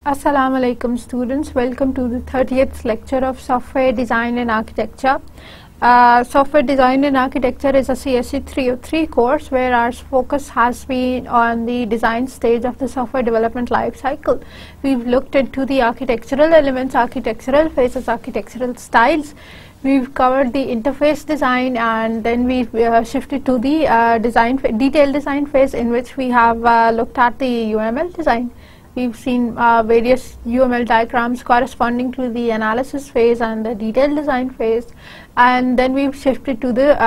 Assalamu alaikum students, welcome to the 30th lecture of Software Design and Architecture. Software Design and Architecture is a CSE 303 course where our focus has been on the design stage of the software development life cycle. We've looked into the architectural elements, architectural phases, architectural styles. We've covered the interface design, and then we've shifted to the detailed design phase, in which we have looked at the UML design. We've seen various UML diagrams corresponding to the analysis phase and the detailed design phase, and then we've shifted to the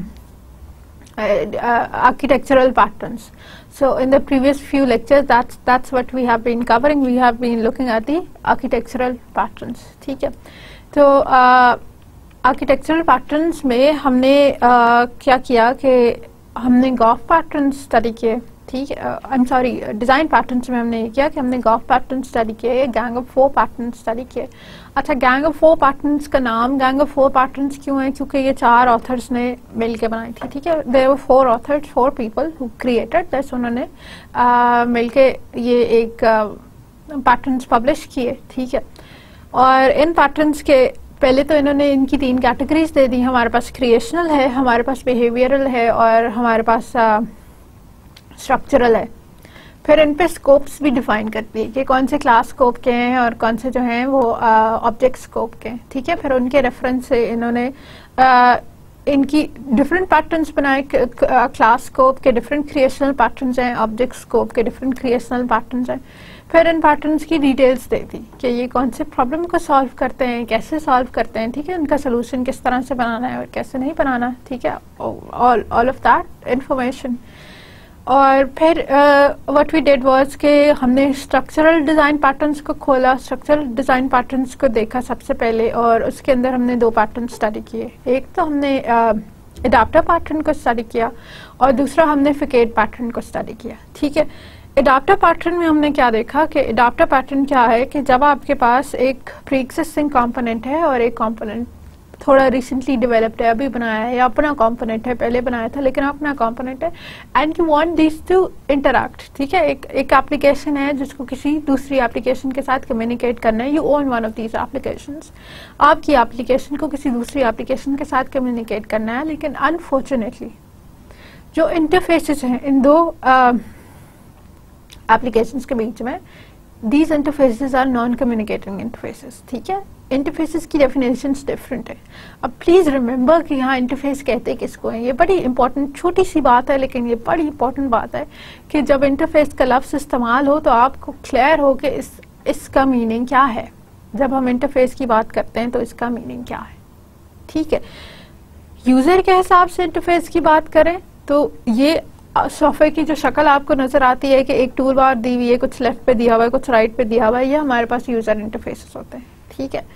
architectural patterns. So in the previous few lectures, that's what we have been covering. We have been looking at the architectural patterns. ठीक है, तो architectural patterns में हमने क्या किया कि हमने Gauff patterns study किए. ठीक है, I am sorry, design patterns में हमने ये किया कि हमने गॉफ पैटर्न स्टडी किए, गैंग ऑफ 4 पैटर्न स्टडी किए. अच्छा, गैंग ऑफ 4 पैटर्न्स का नाम गैंग ऑफ 4 पैटर्न्स क्यों है? क्योंकि ये 4 ऑथर्स ने मिल के बनाई थी. ठीक है, there were 4 authors, 4 people who created this. उन्होंने मिल के ये एक पैटर्न्स पब्लिश किए. ठीक है, और इन पैटर्न्स के पहले तो इन्होंने इनकी 3 कैटेगरीज दे दी. हमारे पास क्रिएशनल है, हमारे पास बिहेवियरल है, और हमारे पास स्ट्रक्चरल है. फिर इन पे स्कोप्स भी डिफाइन कर दिए कि कौन से क्लास स्कोप के हैं और कौन से जो हैं वो ऑब्जेक्ट स्कोप के हैं. ठीक है, फिर उनके रेफरेंस से इन्होंने इनकी डिफरेंट पैटर्न्स बनाए. क्लास स्कोप के डिफरेंट क्रिएशनल पैटर्न्स हैं, ऑब्जेक्ट स्कोप के डिफरेंट क्रिएशनल पैटर्न्स हैं. फिर इन पैटर्न्स की डिटेल्स दे दी कि ये कौन से प्रॉब्लम को सॉल्व करते हैं, कैसे सॉल्व करते हैं. ठीक है, उनका सोल्यूशन किस तरह से बनाना है और कैसे नहीं बनाना. ठीक है, ऑल ऑफ दैट इंफॉर्मेशन. और फिर व्हाट वी डिड वाज कि हमने स्ट्रक्चरल डिज़ाइन पैटर्न्स को खोला, स्ट्रक्चरल डिज़ाइन पैटर्न्स को देखा सबसे पहले, और उसके अंदर हमने 2 पैटर्न स्टडी किए. एक तो हमने एडाप्टर पैटर्न को स्टडी किया, और दूसरा हमने फिकेट पैटर्न को स्टडी किया. ठीक है, एडाप्टर पैटर्न में हमने क्या देखा कि एडाप्टर पैटर्न क्या है कि जब आपके पास एक प्री एक्जिस्टिंग कॉम्पोनेंट है और एक कॉम्पोनेंट थोड़ा रिसेंटली डेवलप्ड है, अभी बनाया है, या अपना कॉम्पोनेंट है, पहले बनाया था लेकिन अपना कॉम्पोनेंट है, and you want this to interact. ठीक है, एक एप्लीकेशन है जिसको किसी दूसरी एप्लीकेशन के साथ कम्युनिकेट करना है. You own one of these applications. आपकी एप्लीकेशन को किसी दूसरी एप्लीकेशन के साथ कम्युनिकेट करना है, लेकिन अनफॉर्चुनेटली जो इंटरफेसेस हैं इन 2 एप्लीकेशंस के बीच में, these interfaces are non communicating interfaces. ठीक है, इंटरफेसेस की डेफिनेशंस डिफरेंट है. अब प्लीज रिमेंबर कि यहाँ इंटरफेस कहते किसको है. ये बड़ी इंपॉर्टेंट छोटी सी बात है, लेकिन ये बड़ी इंपॉर्टेंट बात है कि जब इंटरफेस का लफ्ज इस्तेमाल हो तो आपको क्लियर हो कि इसका मीनिंग क्या है. जब हम इंटरफेस की बात करते हैं तो इसका मीनिंग क्या है. ठीक है, यूजर के हिसाब से इंटरफेस की बात करें तो ये सॉफ्टवेयर की जो शक्ल आपको नजर आती है कि एक टूल बार दी हुई है, कुछ लेफ्ट पे दिया हुआ है, कुछ राइट पे दिया हुआ है, ये हमारे पास यूजर इंटरफेसेस होते हैं. ठीक है,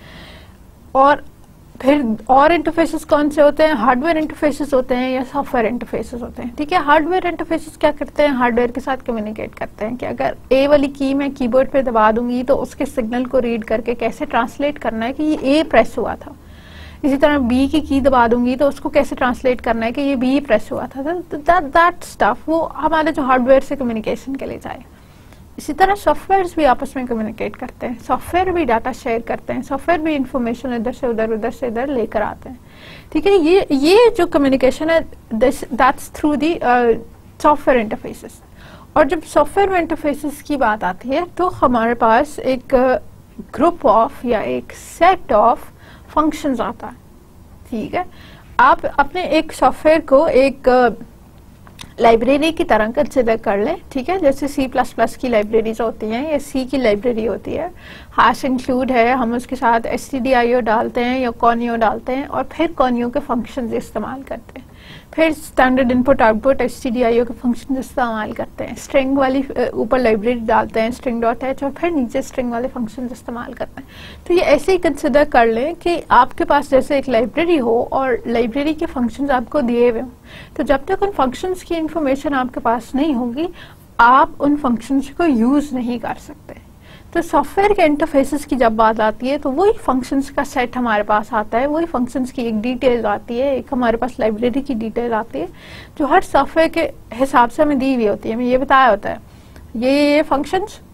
और फिर और इंटरफेसेस कौन से होते हैं? हार्डवेयर इंटरफेसेस होते हैं या सॉफ्टवेयर इंटरफेसेस होते हैं. ठीक है, हार्डवेयर इंटरफेसेस क्या करते हैं? हार्डवेयर के साथ कम्युनिकेट करते हैं कि अगर ए वाली की मैं कीबोर्ड पे दबा दूंगी तो उसके सिग्नल को रीड करके कैसे ट्रांसलेट करना है कि ये ए प्रेस हुआ था. इसी तरह बी की दबा दूंगी तो उसको कैसे ट्रांसलेट करना है कि ये बी प्रेस हुआ था. दैट स्टफ वो हमारे जो हार्डवेयर से कम्युनिकेशन के लिए जाए. इसी तरह सॉफ्टवेयर भी आपस में कम्युनिकेट करते हैं, सॉफ्टवेयर भी डाटा शेयर करते हैं, सॉफ्टवेयर भी इंफॉर्मेशन इधर से उधर लेकर आते हैं. ठीक है, ये जो कम्युनिकेशन है that's through the software interfaces. और जब सॉफ्टवेयर इंटरफेसेस की बात आती है तो हमारे पास एक ग्रुप ऑफ या एक सेट ऑफ फंक्शंस आता है. ठीक है, आप अपने एक सॉफ्टवेयर को एक लाइब्रेरी की तरह कंसिडर कर लें. ठीक है, जैसे C++ की लाइब्रेरीज होती हैं या C की लाइब्रेरी होती है. हैश इंक्लूड है, हम उसके साथ stdio डालते हैं या conio डालते हैं, और फिर conio के फंक्शंस इस्तेमाल करते हैं. फिर स्टैंडर्ड इनपुट आउटपुट stdio के फंक्शन इस्तेमाल करते हैं. स्ट्रिंग वाली ऊपर लाइब्रेरी डालते हैं string.h, और फिर नीचे स्ट्रिंग वाले फंक्शन इस्तेमाल करते हैं. तो ये ऐसे ही कंसिडर कर लें कि आपके पास जैसे एक लाइब्रेरी हो और लाइब्रेरी के फंक्शंस आपको दिए हुए हों. तो जब तक उन फंक्शंस की इंफॉर्मेशन आपके पास नहीं होगी, आप उन फंक्शंस को यूज नहीं कर सकते. तो सॉफ्टवेयर के इंटरफेसेस की जब बात आती है तो वही फंक्शंस का सेट हमारे पास आता है, वही फंक्शंस की एक डिटेल आती है, एक हमारे पास लाइब्रेरी की डिटेल आती है जो हर सॉफ्टवेयर के हिसाब से हमें दी हुई होती है. हमें ये बताया होता है ये फंक्शंस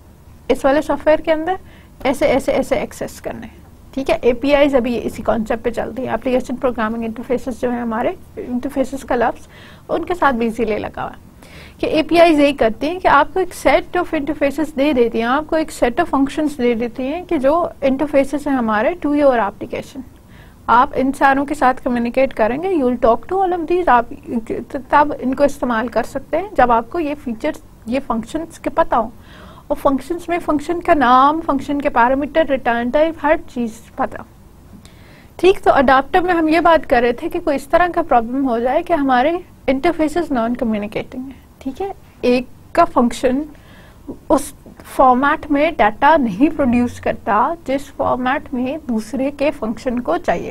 इस वाले सॉफ्टवेयर के अंदर ऐसे ऐसे ऐसे एक्सेस करने, ठीक है। एपीआईज अभी इसी कॉन्सेप्ट पे चलती है, एप्लीकेशन प्रोग्रामिंग इंटरफेसेस जो है हमारे इंटरफेसेस का लफ्ज उनके साथ भी इसीलिए लगा हुआ है कि एपीआईज यही करती हैं कि आपको एक सेट ऑफ इंटरफेसेस दे देती हैं, आपको एक सेट ऑफ फंक्शंस दे देती हैं कि जो इंटरफेसेस हैं हमारे टू योर एप्लीकेशन, आप इन सारों के साथ कम्युनिकेट करेंगे, you will talk to all of these, आप तब इनको इस्तेमाल कर सकते हैं जब आपको ये फीचर्स, ये फंक्शंस के पता हो, और फंक्शंस में फंक्शन का नाम, फंक्शन के पैरामीटर, रिटर्न टाइप, हर चीज पता, ठीक। तो अडाप्टर में हम ये बात कर रहे थे कि कोई इस तरह का प्रॉब्लम हो जाए कि हमारे इंटरफेसेस नॉन कम्युनिकेटिंग है, ठीक है। एक का फंक्शन उस फॉर्मेट में डाटा नहीं प्रोड्यूस करता जिस फॉर्मेट में दूसरे के फंक्शन को चाहिए।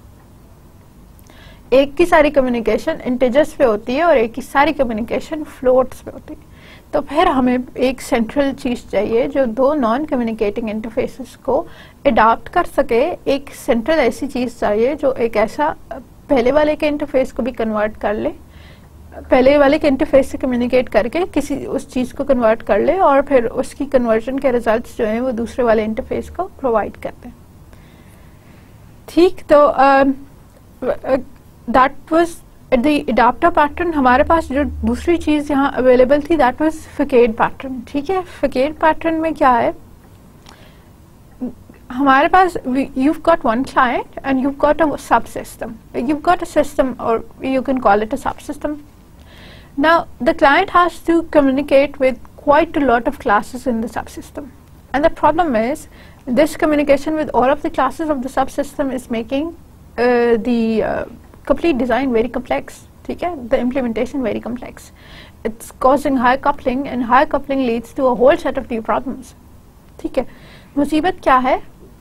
एक की सारी कम्युनिकेशन इंटीजर्स पे होती है और एक की सारी कम्युनिकेशन फ्लोट्स पे होती है। तो फिर हमें एक सेंट्रल चीज चाहिए जो दो नॉन कम्युनिकेटिंग इंटरफेसेस को अडॉप्ट कर सके। एक सेंट्रल ऐसी चीज चाहिए जो एक ऐसा पहले वाले के इंटरफेस को भी कन्वर्ट कर ले, पहले वाले के इंटरफेस से कम्युनिकेट करके किसी उस चीज को कन्वर्ट कर ले और फिर उसकी कन्वर्जन के रिजल्ट्स जो हैं वो दूसरे वाले इंटरफेस को प्रोवाइड करते हैं, ठीक। तो that was the adapter pattern. हमारे पास जो दूसरी चीज यहाँ अवेलेबल थी दैट वाज फकेड पैटर्न, ठीक है। फकेड पैटर्न में क्या है, हमारे पास you've got one client and you've got a subsystem, you've got a system or you can call it a subsystem. Now the client has to communicate with quite a lot of classes in the subsystem, and the problem is this communication with all of the classes of the subsystem is making the complete design very complex, ठीक है, the implementation very complex. It's causing high coupling and high coupling leads to a whole set of new problems, ठीक है। मुसीबत क्या है,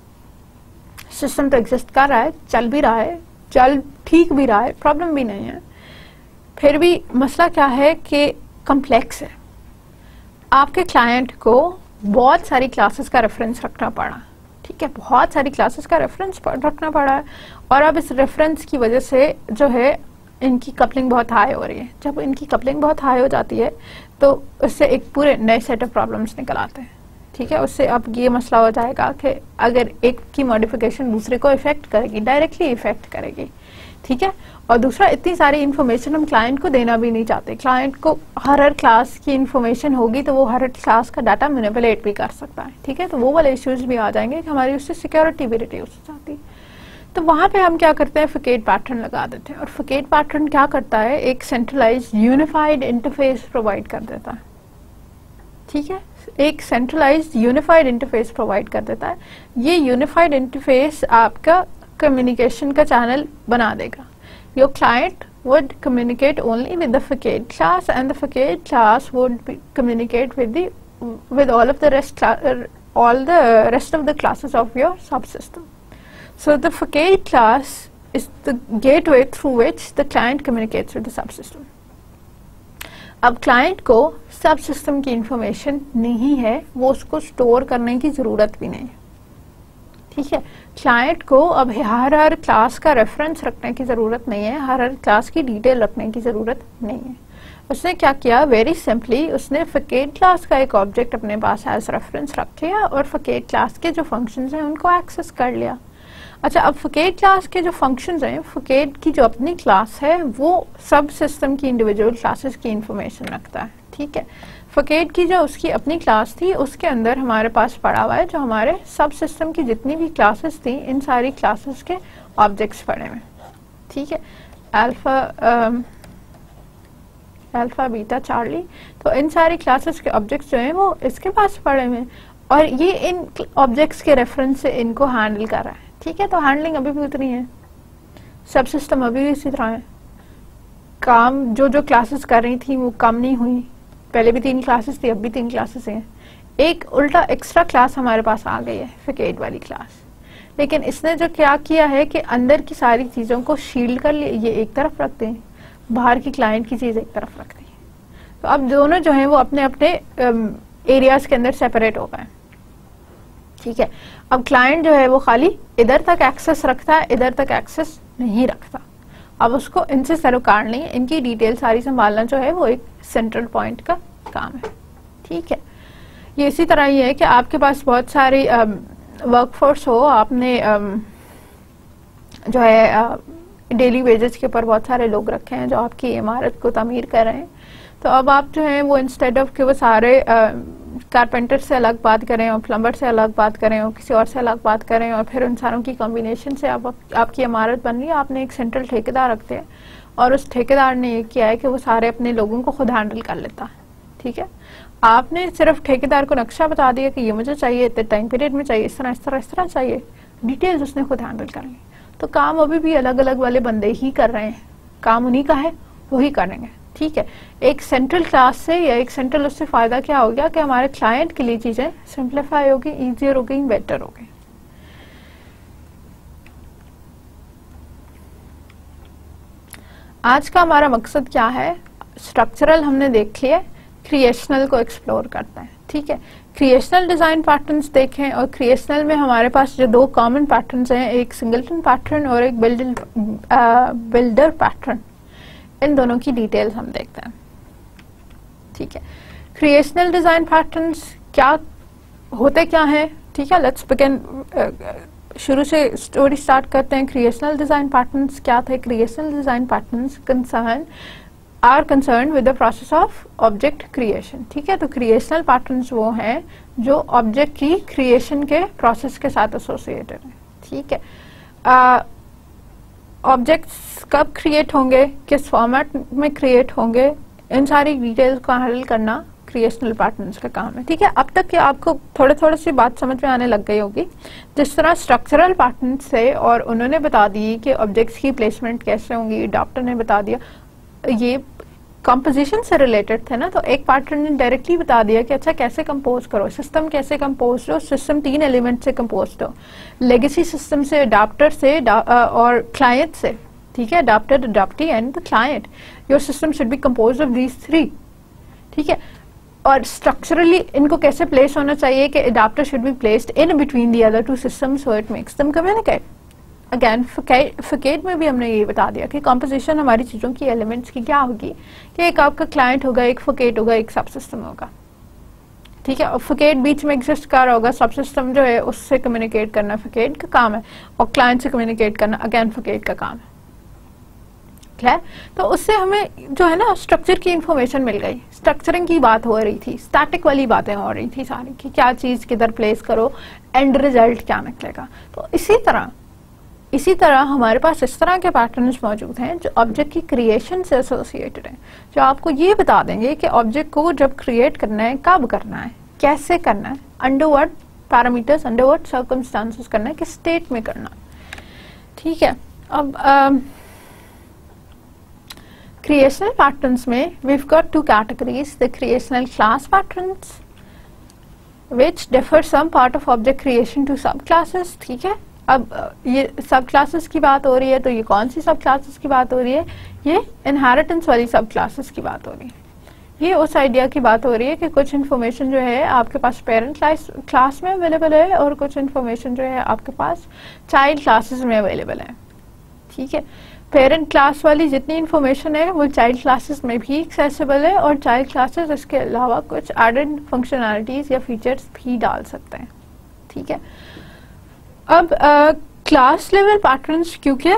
system तो exist कर रहा है, चल भी रहा है, चल ठीक भी रहा है, प्रॉब्लम भी नहीं है, फिर भी मसला क्या है कि कॉम्प्लेक्स है। आपके क्लाइंट को बहुत सारी क्लासेस का रेफरेंस रखना पड़ा, ठीक है, बहुत सारी क्लासेस का रेफरेंस रखना पड़ा है, और अब इस रेफरेंस की वजह से जो है इनकी कपलिंग बहुत हाई हो रही है। जब इनकी कपलिंग बहुत हाई हो जाती है तो उससे एक पूरे नए सेट ऑफ प्रॉब्लम्स निकल आते हैं, ठीक है। उससे अब ये मसला हो जाएगा कि अगर एक की मॉडिफिकेशन दूसरे को इफेक्ट करेगी, डायरेक्टली इफेक्ट करेगी, ठीक है। और दूसरा, इतनी सारी इन्फॉर्मेशन हम क्लाइंट को देना भी नहीं चाहते। क्लाइंट को हर क्लास की इन्फॉर्मेशन होगी तो वो हर क्लास का डाटा मैनिपुलेट भी कर सकता है, ठीक है। तो वो वाले इश्यूज भी आ जाएंगे कि हमारी उससे सिक्योरिटी भी रिड्यूस हो जाती है। तो वहां पे हम क्या करते हैं, फकेड पैटर्न लगा देते हैं। और फकेड पैटर्न क्या करता है, एक सेंट्रलाइज यूनिफाइड इंटरफेस प्रोवाइड कर देता है, ठीक है। एक सेंट्रलाइज्ड यूनिफाइड इंटरफेस प्रोवाइड कर देता है। ये यूनिफाइड इंटरफेस आपका कम्युनिकेशन का चैनल बना देगा। Your client would communicate only with the facade class, and the facade class would communicate with all the rest of the classes of your subsystem. So the facade class is the gateway through which the client communicates with the subsystem. अब client को सब system की information नहीं है, वो उसको store करने की जरूरत भी नहीं, ठीक है। क्लाइंट को अब हर क्लास का रेफरेंस रखने की जरूरत नहीं है, हर क्लास की डिटेल रखने की जरूरत नहीं है। उसने क्या किया, वेरी सिंपली उसने फकेड क्लास का एक ऑब्जेक्ट अपने पास एज रेफरेंस रख लिया और फकेड क्लास के जो फंक्शंस हैं उनको एक्सेस कर लिया। अच्छा, अब फकेड क्लास के जो फंक्शंस हैं, फकेड की जो अपनी क्लास है वो सब सिस्टम की इंडिविजुअल क्लासेस की इंफॉर्मेशन रखता है, ठीक है। फकेड की जो उसकी अपनी क्लास थी उसके अंदर हमारे पास पड़ा हुआ है जो हमारे सब सिस्टम की जितनी भी क्लासेस थी, इन सारी क्लासेस के ऑब्जेक्ट्स पड़े हुए, ठीक है। अल्फा बीटा चार्ली, तो इन सारी क्लासेस के ऑब्जेक्ट्स जो हैं वो इसके पास पड़े हुए हैं और ये इन ऑब्जेक्ट्स के रेफरेंस से इनको हैंडल कर रहा है, ठीक है। तो हैंडलिंग अभी भी उतनी है, सब सिस्टम अभी भी इसी तरह है, काम जो क्लासेस कर रही थी वो कम नहीं हुई। पहले भी 3 क्लासेस थी, अब भी 3 क्लासेस हैं। एक उल्टा एक्स्ट्रा क्लास हमारे पास आ गई है, फकेड वाली क्लास। लेकिन इसने जो क्या किया है कि अंदर की सारी चीजों को शील्ड कर लिया, ये एक तरफ रखते हैं, बाहर की क्लाइंट की चीज एक तरफ रखती है। तो अब दोनों जो है वो अपने अपने एरियाज के अंदर सेपरेट हो गए, ठीक है। अब क्लाइंट जो है वो खाली इधर तक एक्सेस रखता है, इधर तक एक्सेस नहीं रखता। अब उसको इनसे सरोकार नहीं है, इनकी डिटेल सारी संभालना जो है वो एक सेंट्रल पॉइंट का काम है, ठीक है। ये इसी तरह ही है कि आपके पास बहुत सारी वर्कफोर्स हो, आपने जो है डेली वेजेस के ऊपर बहुत सारे लोग रखे हैं जो आपकी इमारत को तामीर कर रहे हैं, तो अब आप जो है वो इंस्टेड ऑफ कि वो सारे कारपेंटर से अलग बात करें और प्लम्बर से अलग बात करें और किसी और से अलग बात करें और फिर उन सारों की कॉम्बिनेशन से आपकी इमारत बन रही है, आपने एक सेंट्रल ठेकेदार रखते हैं और उस ठेकेदार ने ये किया है कि वो सारे अपने लोगों को खुद हैंडल कर लेता है। ठीक है, आपने सिर्फ ठेकेदार को नक्शा बता दिया कि ये मुझे चाहिए, इतने टाइम पीरियड में चाहिए, इस तरह चाहिए, डिटेल्स उसने खुद हैंडल कर ली। तो काम अभी भी अलग अलग वाले बंदे ही कर रहे हैं, काम उन्हीं का है, वही करेंगे। ठीक है, एक सेंट्रल क्लास से या एक सेंट्रल उससे फायदा क्या हो गया कि हमारे क्लाइंट के लिए चीजें सिंप्लीफाई होगी, इजियर हो गई, बेटर हो गई। आज का हमारा मकसद क्या है? स्ट्रक्चरल हमने देख लिया, क्रिएशनल को एक्सप्लोर करते हैं। ठीक है, क्रिएशनल डिजाइन पैटर्न्स देखें और क्रिएशनल में हमारे पास जो दो कॉमन पैटर्न्स हैं, एक सिंगलटन पैटर्न और एक बिल्डर पैटर्न, इन दोनों की डिटेल्स हम देखते हैं। ठीक है, क्रिएशनल डिजाइन पैटर्न्स क्या होते क्या हैं? ठीक है, लेट्स बिगिन, शुरू से स्टोरी स्टार्ट करते हैं। क्रिएशनल डिजाइन पैटर्न्स क्या थे? Creational design patterns are concern with the process of object creation. ठीक है, तो क्रिएशनल पैटर्न्स वो हैं जो ऑब्जेक्ट की क्रिएशन के प्रोसेस के साथ एसोसिएटेड है। ठीक है, ऑब्जेक्ट्स कब क्रिएट होंगे, किस फॉर्मेट में क्रिएट होंगे, इन सारी डिटेल्स को हैंडल करना क्रिएशनल पैटर्न्स का काम है। ठीक है, अब तक कि आपको थोड़ी सी बात समझ में आने लग गई होगी। जिस तरह स्ट्रक्चरल पैटर्न्स थे और उन्होंने बता दी कि ऑब्जेक्ट्स की प्लेसमेंट कैसे होंगी, डॉक्टर ने बता दिया, ये कंपोजिशन से रिलेटेड थे ना, तो एक पैटर्न ने डायरेक्टली बता दिया कि अच्छा कैसे कंपोज करो, सिस्टम कैसे कंपोज हो। सिस्टम 3 एलिमेंट से कंपोज हो, लेगेसी सिस्टम से, अडाप्टर से और क्लाइंट से। ठीक है, adapter, adaptee and the client. Your system should be compose of these 3। ठीक है, और स्ट्रक्चरली इनको कैसे प्लेस होना चाहिए कि adapter should be placed in between the other 2 systems so it makes them communicate. Again facade में भी हमने ये बता दिया कि कंपोजिशन हमारी चीजों की एलिमेंट्स की क्या होगी कि एक आपका क्लाइंट होगा, एक फकेट होगा, एक सब सिस्टम होगा। ठीक है, और फकेट बीच में एग्जिस्ट कर रहा होगा, सब सिस्टम जो है उससे कम्युनिकेट करना फकेट का काम है और क्लाइंट से कम्युनिकेट करना अगेन फकेट का काम है। क्लियर? तो उससे हमें जो है ना स्ट्रक्चर की इंफॉर्मेशन मिल गई। स्ट्रक्चरिंग की बात हो रही थी, स्टैटिक वाली बातें हो रही थी सारी कि क्या चीज किधर प्लेस करो, एंड रिजल्ट क्या निकलेगा। तो इसी तरह हमारे पास इस तरह के पैटर्न्स मौजूद हैं जो ऑब्जेक्ट की क्रिएशन से एसोसिएटेड हैं, जो आपको ये बता देंगे कि ऑब्जेक्ट को जब क्रिएट करना है, कब करना है, कैसे करना है, under what parameters, under what circumstances करना है, किस स्टेट में करना है। ठीक है, अब क्रिएशनल पैटर्न्स में we've got 2 categories, the creational class patterns which differ some part of object creation to subclasses। ठीक है, अब ये सब क्लासेस की बात हो रही है, तो ये कौन सी सब क्लासेस की बात हो रही है? ये इनहेरिटेंस वाली सब क्लासेस की बात हो रही है। ये उस आइडिया की बात हो रही है कि कुछ इन्फॉर्मेशन जो है आपके पास पेरेंट क्लास में अवेलेबल है और कुछ इन्फॉर्मेशन जो है आपके पास चाइल्ड क्लासेस में अवेलेबल है। ठीक है, पेरेंट क्लास वाली जितनी इन्फॉर्मेशन है वो चाइल्ड क्लासेस में भी एक्सेसिबल है और चाइल्ड क्लासेस इसके अलावा कुछ एडेड फंक्शनैलिटीज या फीचर्स भी डाल सकते हैं। ठीक है, अब क्लास लेवल पैटर्न्स क्योंकि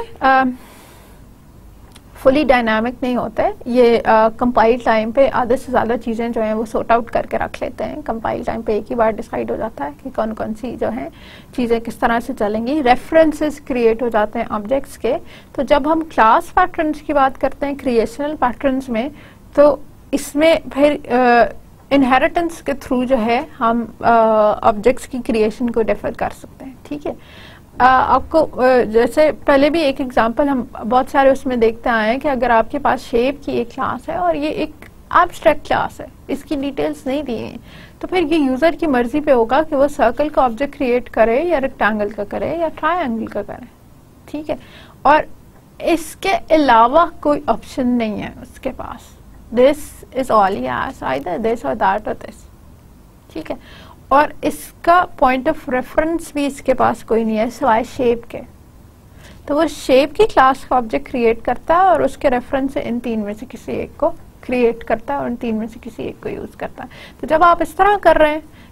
फुली डायनामिक नहीं होते, ये कंपाइल टाइम पे आधे से ज़्यादा चीज़ें जो हैं वो सॉर्ट आउट करके रख लेते हैं। कंपाइल टाइम पे एक ही बार डिसाइड हो जाता है कि कौन कौन सी जो है चीज़ें किस तरह से चलेंगी। रेफरेंसेस क्रिएट हो जाते हैं ऑब्जेक्ट्स के। तो जब हम क्लास पैटर्न्स की बात करते हैं क्रिएशनल पैटर्न्स में, तो इसमें फिर इनहेरिटेंस के थ्रू जो है हम ऑब्जेक्ट्स की क्रिएशन को डिफर कर सकते हैं। ठीक है, आपको जैसे पहले भी एक एग्जांपल हम बहुत सारे उसमें देखते आए हैं कि अगर आपके पास शेप की एक क्लास है और ये एक एब्स्ट्रैक्ट क्लास है, इसकी डिटेल्स नहीं दी हैं, तो फिर ये यूजर की मर्जी पे होगा कि वो सर्कल का ऑब्जेक्ट क्रिएट करे या रेक्टेंगल का करे या ट्रायंगल का करे। ठीक है, और इसके अलावा कोई ऑप्शन नहीं है उसके पास। This is all he has, either this or that or this. ठीक है, और इसका पॉइंट ऑफ रेफरेंस भी इसके पास कोई नहीं है सिवाय शेप के। तो वो शेप की क्लास का ऑब्जेक्ट क्रिएट करता है और उसके रेफरेंस से इन 3 में से किसी एक को क्रिएट करता है और इन 3 में से किसी एक को यूज करता है। तो जब आप इस तरह कर रहे हैं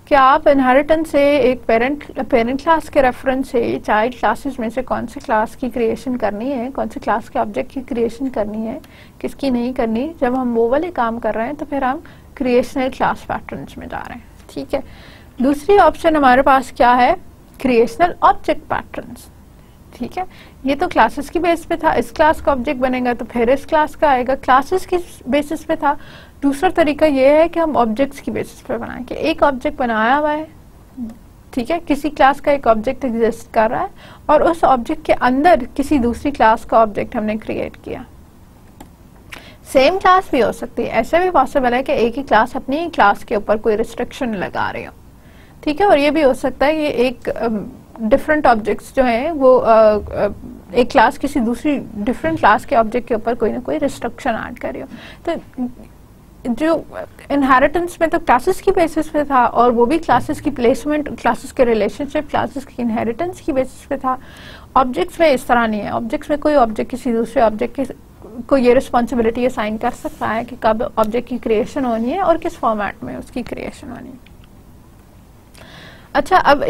कि आप इनहेरिटेंस से एक पेरेंट क्लास के रेफरेंस से चाइल्ड क्लासेस में से कौन सी क्लास की क्रिएशन करनी है, कौन सी क्लास के ऑब्जेक्ट की क्रिएशन करनी है, किसकी नहीं करनी, जब हम वो वाले काम कर रहे हैं तो फिर हम क्रिएशनल क्लास पैटर्न्स में जा रहे हैं। ठीक है, दूसरी ऑप्शन हमारे पास क्या है, क्रिएशनल ऑब्जेक्ट पैटर्न्स। ठीक है, ये तो क्लासेस की बेस पे था, इस क्लास का ऑब्जेक्ट बनेगा तो फिर इस क्लास का आएगा, क्लासेस की बेसिस पे था। दूसरा तरीका ये है कि हम ऑब्जेक्ट्स की बेसिस पे बनाएं, कि एक ऑब्जेक्ट बनाया हुआ है, ठीक है, किसी क्लास का एक ऑब्जेक्ट एग्जिस्ट कर रहा है और उस ऑब्जेक्ट के अंदर किसी दूसरी क्लास का ऑब्जेक्ट हमने क्रिएट किया। सेम क्लास भी हो सकती है, ऐसे भी पॉसिबल है कि एक ही क्लास अपनी क्लास के ऊपर कोई रिस्ट्रिक्शन लगा रहे हो। ठीक है, और ये भी हो सकता है कि एक डिफरेंट ऑब्जेक्ट्स जो हैं वो एक क्लास किसी दूसरी डिफरेंट क्लास के ऑब्जेक्ट के ऊपर कोई ना कोई रिस्ट्रिक्शन ऐड कर रही हो। तो जो इनहेरिटेंस में तो क्लासेस की बेसिस पे था और वो भी क्लासेस की प्लेसमेंट, क्लासेस के रिलेशनशिप, क्लासेस की इनहेरिटेंस की बेसिस पे था। ऑब्जेक्ट्स में इस तरह नहीं है, ऑब्जेक्ट्स में कोई ऑब्जेक्ट किसी दूसरे ऑब्जेक्ट को ये रिस्पॉन्सिबिलिटी असाइन कर सकता है कि कब ऑब्जेक्ट की क्रिएशन होनी है और किस फॉर्मेट में उसकी क्रिएशन होनी है। अच्छा, अब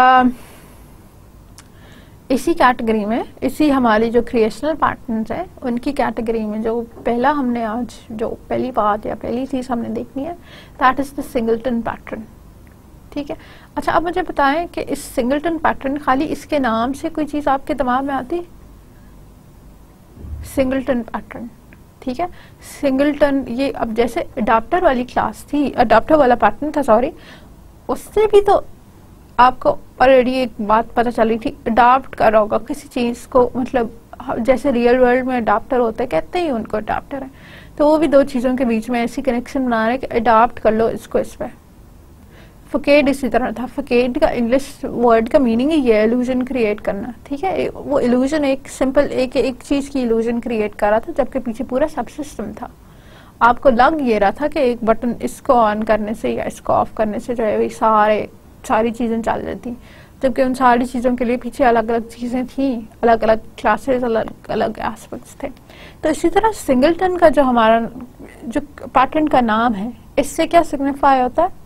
इसी कैटेगरी में, इसी हमारी जो क्रिएशनल पैटर्न्स है उनकी कैटेगरी में जो पहला हमने आज जो पहली बात या पहली चीज हमने देखनी है, that is the singleton pattern. ठीक है, अच्छा अब मुझे बताएं कि इस सिंगलटन पैटर्न, खाली इसके नाम से कोई चीज आपके दिमाग में आती? सिंगलटन पैटर्न, ठीक है, सिंगलटन ये अब जैसे अडॉप्टर वाली क्लास थी, अडॉप्टर वाला पैटर्न था, सॉरी, उससे भी तो आपको ऑलरेडी एक बात पता चल रही थी, अडॉप्ट कर रहा होगा किसी चीज को, मतलब जैसे रियल वर्ल्ड में अडॉप्टर होते हैं, कहते ही उनको अडॉप्टर है, तो वो भी दो चीजों के बीच में ऐसी कनेक्शन बना रहे हैं कि अडॉप्ट कर लो इसको इस पे। फकेड इसी तरह था, फकेड का इंग्लिश वर्ड का मीनिंग ही ये इल्यूजन क्रिएट करना। ठीक है, वो इल्यूजन एक सिंपल एक चीज की इल्यूजन क्रिएट कर रहा था, जबकि पीछे पूरा सब सिस्टम था। आपको लग ये रहा था कि एक बटन इसको ऑन करने से या इसको ऑफ करने से जो है सारी चीजें चल जाती, जबकि उन सारी चीजों के लिए पीछे अलग अलग चीजें थी, अलग अलग क्लासेस, अलग अलग एस्पेक्ट्स थे। तो इसी तरह सिंगलटन का जो हमारा जो पैटर्न का नाम है, इससे क्या सिग्निफाई होता है,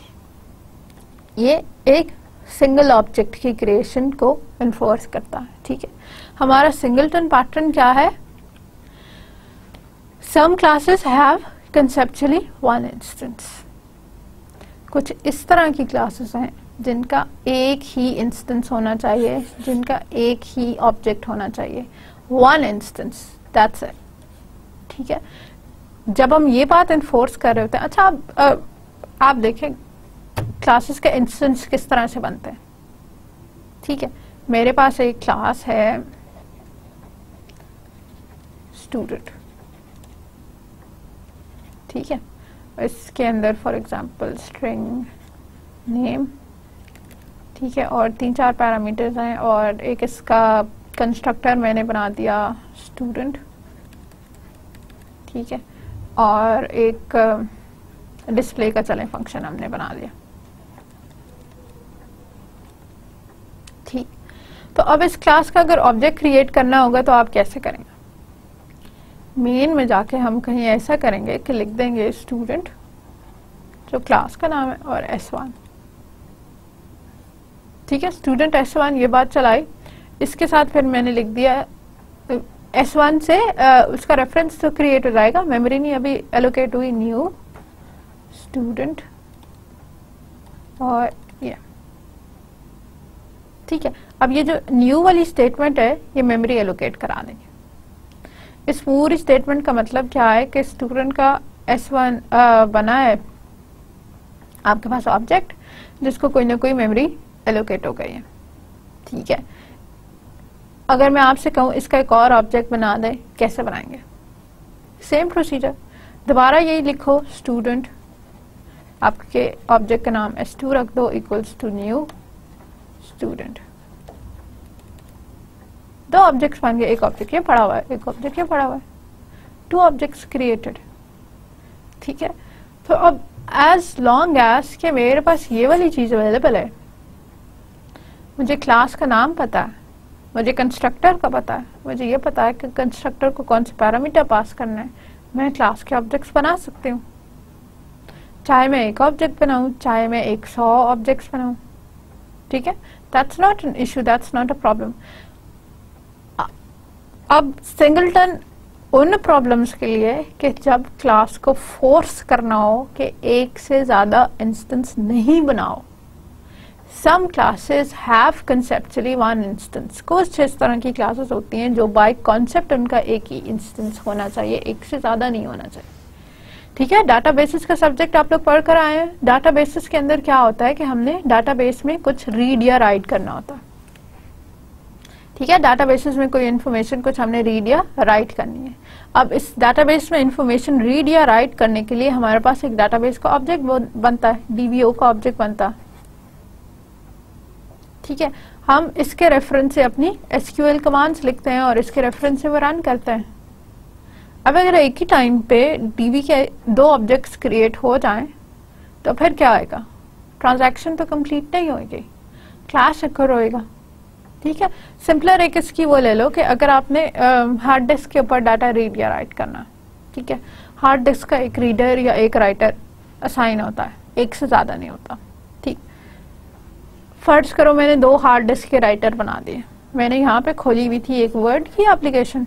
ये एक सिंगल ऑब्जेक्ट की क्रिएशन को इन्फोर्स करता है। ठीक है, हमारा सिंगलटन पैटर्न क्या है, some classes have conceptually one instance. कुछ इस तरह की क्लासेस हैं जिनका एक ही इंस्टेंस होना चाहिए, जिनका एक ही ऑब्जेक्ट होना चाहिए, वन इंस्टेंस, दैट्स इट। ठीक है, जब हम ये बात इन्फोर्स कर रहे होते हैं, अच्छा आप देखें क्लासेस के इंस्टेंस किस तरह से बनते हैं। ठीक है, मेरे पास एक क्लास है स्टूडेंट, ठीक है, इसके अंदर फॉर एग्जांपल स्ट्रिंग नेम, ठीक है, और 3-4 पैरामीटर्स हैं और एक इसका कंस्ट्रक्टर मैंने बना दिया स्टूडेंट, ठीक है, और एक डिस्प्ले का चले फंक्शन हमने बना लिया। ठीक, तो अब इस क्लास का अगर ऑब्जेक्ट क्रिएट करना होगा तो आप कैसे करेंगे? मेन में जाके हम कहीं ऐसा करेंगे कि लिख देंगे स्टूडेंट, जो क्लास का नाम है, और S1। ठीक है, स्टूडेंट S1, ये बात चलाई, इसके साथ फिर मैंने लिख दिया S1 से उसका रेफरेंस तो क्रिएट हो जाएगा, मेमोरी नहीं अभी एलोकेट हुई, न्यू स्टूडेंट और ये। ठीक है, अब ये जो न्यू वाली स्टेटमेंट है ये मेमोरी एलोकेट करा देंगे। इस पूरी स्टेटमेंट का मतलब क्या है कि स्टूडेंट का S1 बना है आपके पास ऑब्जेक्ट, जिसको कोई ना कोई मेमोरी एलोकेट हो गई है। ठीक है, अगर मैं आपसे कहूं इसका एक और ऑब्जेक्ट बना दे, कैसे बनाएंगे? सेम प्रोसीजर, दोबारा यही लिखो स्टूडेंट, आपके ऑब्जेक्ट का नाम S2 रख दो, इक्वल्स टू न्यू स्टूडेंट। दो ऑब्जेक्ट्स बन गए, एक ऑब्जेक्ट ये पड़ा हुआ है, एक ऑब्जेक्ट ये पड़ा हुआ है, 2 ऑब्जेक्ट्स क्रिएटेड। ठीक है, तो अब एज लॉन्ग एज के मेरे पास ये वाली चीज अवेलेबल है, मुझे क्लास का नाम पता है, मुझे कंस्ट्रक्टर का पता है, मुझे ये पता है कि कंस्ट्रक्टर को कौन से पैरामीटर पास करना है, मैं क्लास के ऑब्जेक्ट्स बना सकती हूँ। चाहे मैं एक ऑब्जेक्ट बनाऊं, चाहे मैं 100 ऑब्जेक्ट्स बनाऊं, ठीक है, that's not an issue, that's not a problem. अब सिंगलटन उन प्रॉब्लम्स के लिए कि जब क्लास को फोर्स करना हो कि एक से ज्यादा इंस्टेंस नहीं बनाओ। Some classes have conceptually one instance. कुछ इस तरह की क्लासेस होती हैं जो बाय कॉन्सेप्ट उनका एक ही इंस्टेंस होना चाहिए, एक से ज्यादा नहीं होना चाहिए, ठीक है। डाटाबेसेस का सब्जेक्ट आप लोग पढ़ कर आए हैं। डाटाबेसेस के अंदर क्या होता है कि हमने डाटाबेस में कुछ रीड या राइट करना होता है, ठीक है। डाटाबेसेस में कोई इन्फॉर्मेशन कुछ हमने रीड या राइट करनी है। अब इस डाटाबेस में इन्फॉर्मेशन रीड या राइट करने के लिए हमारे पास एक डाटाबेस का ऑब्जेक्ट बनता है, डीबीओ का ऑब्जेक्ट बनता है, ठीक है। हम इसके रेफरेंस से अपनी एसक्यूएल कमांड्स लिखते हैं और इसके रेफरेंस से वो रन करते हैं। अब अगर एक ही टाइम पे डीबी के 2 ऑब्जेक्ट्स क्रिएट हो जाएं तो फिर क्या आएगा? ट्रांजैक्शन तो कंप्लीट नहीं होगी, क्लैश अकर होएगा, ठीक है। सिंपलर एक इसकी वो ले लो कि अगर आपने हार्ड डिस्क के ऊपर डाटा रीड या राइट करना, ठीक है, हार्ड डिस्क का एक रीडर या एक राइटर असाइन होता है, एक से ज्यादा नहीं होता, ठीक। फर्ज करो मैंने 2 हार्ड डिस्क के राइटर बना दिए। मैंने यहाँ पे खोली हुई थी एक वर्ड की एप्लीकेशन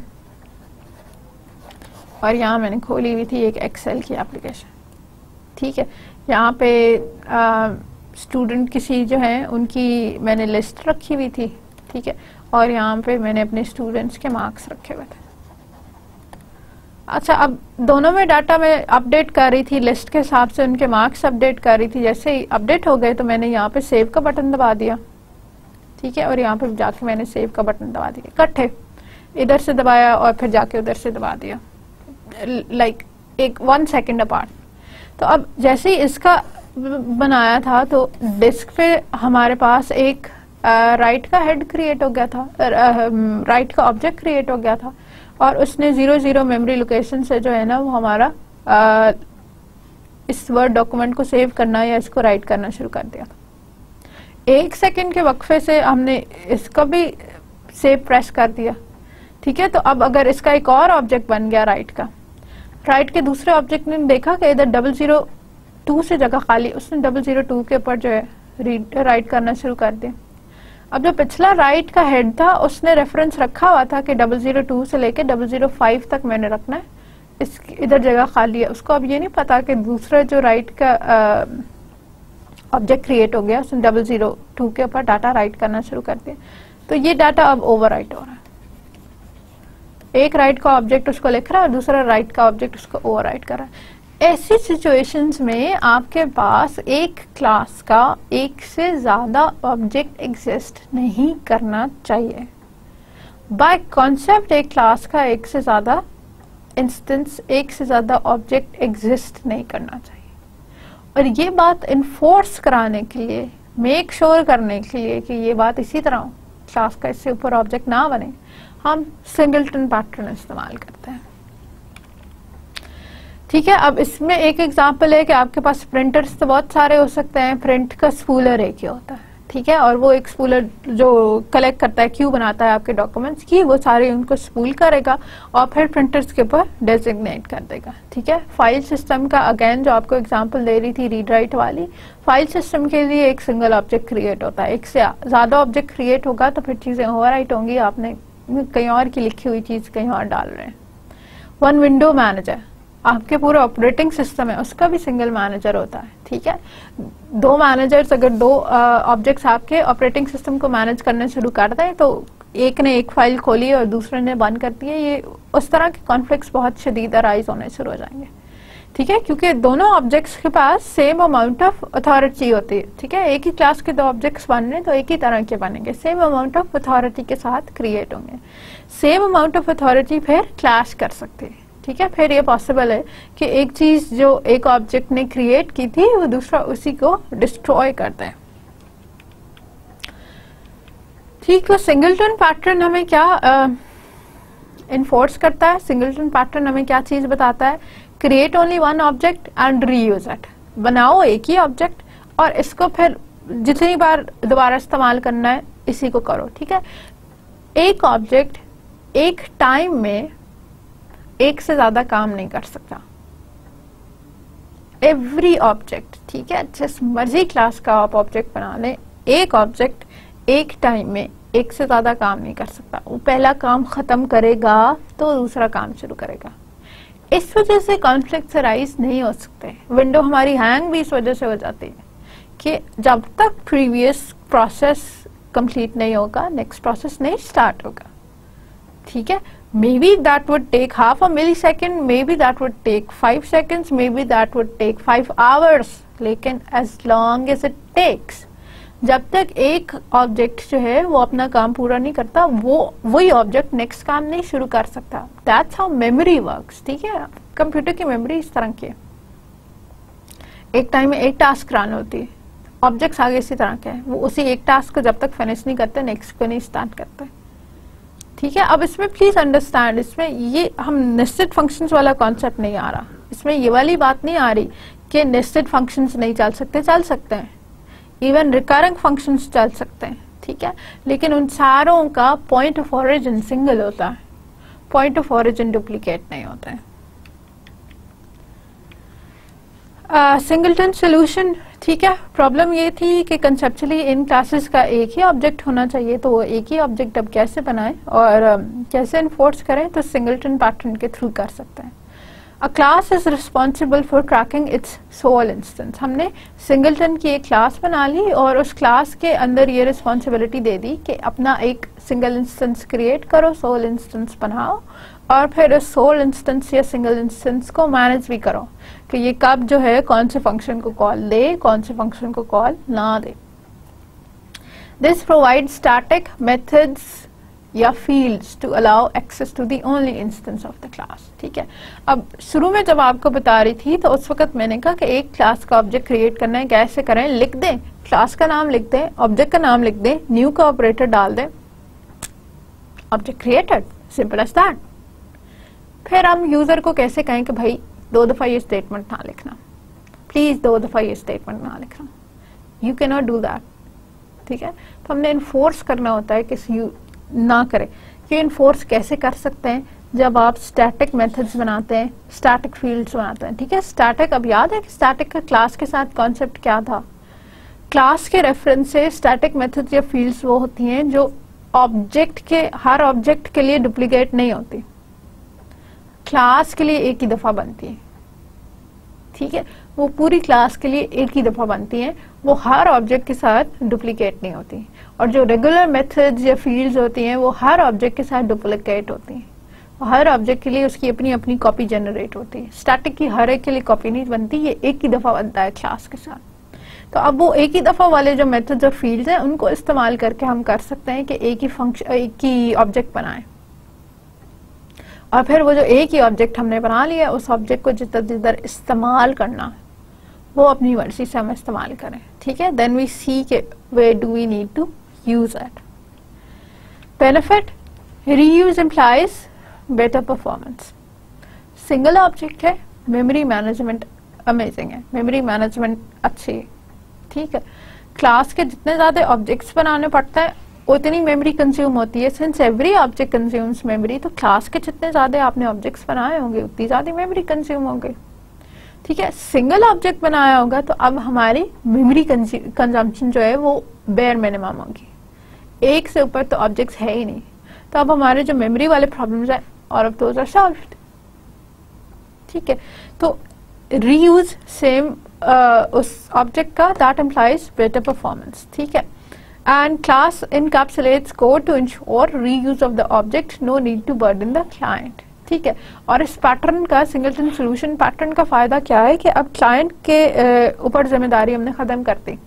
और यहाँ मैंने खोली हुई थी एक एक्सेल की एप्लीकेशन, ठीक है। यहाँ पे स्टूडेंट किसी जो है उनकी मैंने लिस्ट रखी हुई थी, ठीक है, और यहाँ पे मैंने अपने स्टूडेंट्स के मार्क्स रखे हुए थे। अच्छा, अब दोनों में डाटा मैं अपडेट कर रही थी, लिस्ट के हिसाब से उनके मार्क्स अपडेट कर रही थी। जैसे ही अपडेट हो गए तो मैंने यहाँ पे सेव का बटन दबा दिया, ठीक है, और यहाँ पे जाके मैंने सेव का बटन दबा दिया, इकट्ठे इधर से दबाया और फिर जाके उधर से दबा दिया, लाइक 1 सेकेंड अपार्ट। तो अब जैसे ही इसका बनाया था तो डिस्क पे हमारे पास एक राइट का हेड क्रिएट हो गया था, राइट का ऑब्जेक्ट क्रिएट हो गया था और उसने 0 मेमोरी लोकेशन से जो है ना वो हमारा इस वर्ड डॉक्यूमेंट को सेव करना या इसको राइट करना शुरू कर दिया था। 1 सेकेंड के वक्फे से हमने इसका भी सेव प्रेस कर दिया, ठीक है। तो अब अगर इसका एक और ऑब्जेक्ट बन गया राइट का, राइट के दूसरे ऑब्जेक्ट ने देखा कि इधर 002 से जगह खाली, उसने 002 के ऊपर जो है रीड राइट करना शुरू कर दिया। अब जो पिछला राइट का हेड था उसने रेफरेंस रखा हुआ था कि 002 से लेके 005 तक मैंने रखना है, इस इधर जगह खाली है। उसको अब ये नहीं पता कि दूसरा जो राइट का ऑब्जेक्ट क्रिएट हो गया उसने 002 के ऊपर डाटा राइट करना शुरू कर दिया। तो ये डाटा अब ओवर राइट हो रहा है, एक राइट का ऑब्जेक्ट उसको लिख रहा है और दूसरा राइट का ऑब्जेक्ट उसको ओवर राइट कर रहा है। ऐसी सिचुएशंस में आपके पास एक क्लास का एक से ज्यादा ऑब्जेक्ट एग्जिस्ट नहीं करना चाहिए। बाय कॉन्सेप्ट एक क्लास का एक से ज्यादा इंस्टेंस, एक से ज्यादा ऑब्जेक्ट एग्जिस्ट नहीं करना चाहिए। और ये बात इन्फोर्स कराने के लिए, मेक श्योर करने के लिए कि ये बात इसी तरह हो, क्लास का इससे ऊपर ऑब्जेक्ट ना बने, हम सिंगलटन पैटर्न इस्तेमाल करते हैं, ठीक है। अब इसमें एक एग्जांपल है कि आपके पास प्रिंटर्स तो बहुत सारे हो सकते हैं, प्रिंट का स्पूलर एक ही होता है, ठीक है, और वो एक स्पूलर जो कलेक्ट करता है, क्यू बनाता है आपके डॉक्यूमेंट्स की, वो सारे उनको स्पूल करेगा और फिर प्रिंटर्स के ऊपर डेजिग्नेट कर देगा, ठीक है। फाइल सिस्टम का अगेन जो आपको एग्जांपल दे रही थी रीड राइट वाली, फाइल सिस्टम के लिए एक सिंगल ऑब्जेक्ट क्रिएट होता है, एक से ज्यादा ऑब्जेक्ट क्रिएट होगा तो फिर चीजें ओवर राइट होंगी, आपने कहीं और की लिखी हुई चीज कहीं और डाल रहे हैं। वन विंडो मैनेजर, आपके पूरे ऑपरेटिंग सिस्टम है उसका भी सिंगल मैनेजर होता है, ठीक है। 2 मैनेजर्स अगर 2 ऑब्जेक्ट्स आपके ऑपरेटिंग सिस्टम को मैनेज करने शुरू कर दें तो एक ने एक फाइल खोली और दूसरे ने बंद कर दी है, ये उस तरह के कॉन्फ्लिक्ट्स बहुत शदीद अराइज होने शुरू हो जाएंगे, ठीक है, क्योंकि दोनों ऑब्जेक्ट्स के पास सेम अमाउंट ऑफ अथॉरिटी होती है, ठीक है। एक ही क्लास के 2 ऑब्जेक्ट्स बन रहे हैं तो एक ही तरह के बनेंगे, सेम अमाउंट ऑफ अथॉरिटी के साथ क्रिएट होंगे। सेम अमाउंट ऑफ अथॉरिटी फिर क्लैश कर सकती है, ठीक है। फिर ये पॉसिबल है कि एक चीज जो एक ऑब्जेक्ट ने क्रिएट की थी वो दूसरा उसी को डिस्ट्रॉय करता है, ठीक। तो सिंगलटन पैटर्न हमें क्या इन्फोर्स करता है? सिंगलटन पैटर्न हमें क्या चीज बताता है? Create only one object and reuse it, बनाओ एक ही ऑब्जेक्ट और इसको फिर जितनी बार दोबारा इस्तेमाल करना है इसी को करो, ठीक है। एक ऑब्जेक्ट एक टाइम में एक से ज्यादा काम नहीं कर सकता, एवरी ऑब्जेक्ट, ठीक है, जिस मर्जी क्लास का आप ऑब्जेक्ट बना लें, एक ऑब्जेक्ट एक टाइम में एक से ज्यादा काम नहीं कर सकता। वो पहला काम खत्म करेगा तो दूसरा काम शुरू करेगा। इस वजह से कॉन्फ्लिक्ट राइज नहीं हो सकते। विंडो हमारी हैंग भी इस वजह से हो जाती है कि जब तक प्रीवियस प्रोसेस कंप्लीट नहीं होगा नेक्स्ट प्रोसेस नहीं स्टार्ट होगा, ठीक है। Maybe that would take half a millisecond, maybe that would take 5 seconds, maybe that would take 5 hours, लेकिन as long as it takes, जब तक एक ऑब्जेक्ट जो है वो अपना काम पूरा नहीं करता, वो वही ऑब्जेक्ट नेक्स्ट काम नहीं शुरू कर सकता। That's how memory works, ठीक है। कंप्यूटर की मेमोरी इस तरह की है, एक टाइम में एक टास्क रन होती है, ऑब्जेक्ट्स आगे इसी तरह के हैं, वो उसी एक टास्क को जब तक फिनिश नहीं करते नेक्स्ट को नहीं स्टार्ट करते, ठीक है। अब इसमें प्लीज अंडरस्टैंड, इसमें ये हम नेस्टेड फंक्शंस वाला कॉन्सेप्ट नहीं आ रहा, इसमें ये वाली बात नहीं आ रही कि नेस्टेड फंक्शंस नहीं चल सकते, चल सकते हैं, इवन रिकरिंग फंक्शंस चल सकते हैं, ठीक है, लेकिन उन सारों का पॉइंट ऑफ ओरिजिन सिंगल होता है, पॉइंट ऑफ ओरिजिन डुप्लीकेट नहीं होता है। सिंगलटन सोल्यूशन, ठीक है। प्रॉब्लम ये थी कि कंसेप्चुअली इन क्लासेस का एक ही ऑब्जेक्ट होना चाहिए, तो वो एक ही ऑब्जेक्ट अब कैसे बनाएं और कैसे इन्फोर्स करें, तो सिंगलटन पैटर्न के थ्रू कर सकते हैं। A class is responsible for tracking its sole instance. हमने सिंगलटन की एक क्लास बना ली और उस क्लास के अंदर ये रिस्पॉन्सिबिलिटी दे दी कि अपना एक सिंगल इंस्टेंस क्रिएट करो, सोल इंस्टेंस बनाओ और फिर उस सोल इंस्टेंस या सिंगल इंस्टेंस को मैनेज भी करो कि ये कब जो है कौन से फंक्शन को कॉल दे, कौन से फंक्शन को कॉल ना दे। दिस प्रोवाइड स्टैटिक मेथड्स या fields to allow access to the only instance of the class, ठीक है। अब शुरू में जब आपको बता रही थी तो उस वक्त मैंने कहा कि एक क्लास का ऑब्जेक्ट क्रिएट करना है, कैसे करें, लिख दें, क्लास का नाम लिख दें, ऑब्जेक्ट का नाम लिख दें, न्यू का ऑपरेटर डाल दें, object created, simple as that. फिर हम यूजर को कैसे कहें कि भाई 2 दफा ये स्टेटमेंट ना लिखना, प्लीज 2 दफा ये स्टेटमेंट ना लिखना, you can not do that, ठीक है। तो हमने इन्फोर्स करना होता है कि यू ना करें। ये इन्फोर्स कैसे कर सकते हैं, जब आप स्टैटिक मेथड्स बनाते हैं, स्टैटिक फील्ड्स बनाते हैं, ठीक है। स्टैटिक, अब याद है कि स्टैटिक का क्लास के साथ कॉन्सेप्ट क्या था, क्लास के रेफरेंस से स्टैटिक मेथड्स या फील्ड्स वो होती हैं जो ऑब्जेक्ट के, हर ऑब्जेक्ट के लिए डुप्लीकेट नहीं होती, क्लास के लिए एक ही दफा बनती है, ठीक है, वो पूरी क्लास के लिए एक ही दफा बनती है, वो हर ऑब्जेक्ट के साथ डुप्लीकेट नहीं होती। और जो रेगुलर मेथड्स या फील्ड्स होती हैं वो हर ऑब्जेक्ट के साथ डुप्लीकेट होती हैं, हर ऑब्जेक्ट के लिए उसकी अपनी अपनी कॉपी जनरेट होती है। स्टैटिक की हर एक के लिए कॉपी नहीं बनती, ये एक ही दफा बनता है क्लास के साथ। तो अब वो एक ही दफा वाले जो मेथड्स और फील्ड्स हैं उनको इस्तेमाल करके हम कर सकते हैं कि एक ही फंक्शन, एक ही ऑब्जेक्ट बनाएं और फिर वो जो एक ही ऑब्जेक्ट हमने बना लिया उस ऑब्जेक्ट को जिधर जिधर इस्तेमाल करना वो अपनी मर्जी से हम इस्तेमाल करें, ठीक है। देन वी सी के where do we need to use it. Benefit, reuse implies better performance. Single object है, मेमोरी मैनेजमेंट अमेजिंग है, मेमोरी मैनेजमेंट अच्छी है, ठीक है। क्लास के जितने ज्यादा ऑब्जेक्ट्स बनाने पड़ते हैं उतनी मेमोरी कंज्यूम होती है। Since every object consumes memory, तो क्लास के जितने ज्यादा आपने ऑब्जेक्ट्स बनाए होंगे उतनी ज्यादा मेमोरी कंज्यूम होंगे, ठीक है। सिंगल ऑब्जेक्ट बनाया होगा तो अब हमारी मेमोरी कंजम्पशन जो है वो बेयर मिनिमम होगी, एक से ऊपर तो ऑब्जेक्ट्स है ही नहीं, तो अब हमारे जो मेमोरी वाले प्रॉब्लम्स हैं और अब दोज आर सॉल्व्ड, ठीक है। तो रीयूज सेम उस ऑब्जेक्ट का, दैट इम्प्लाइज बेटर परफॉर्मेंस, ठीक है। And class encapsulates code to ensure reuse of the object, no need to burden the client, ठीक है। और इस पैटर्न का, सिंगलटन सोल्यूशन पैटर्न का फायदा क्या है कि अब क्लाइंट के ऊपर जिम्मेदारी हमने खत्म कर दी।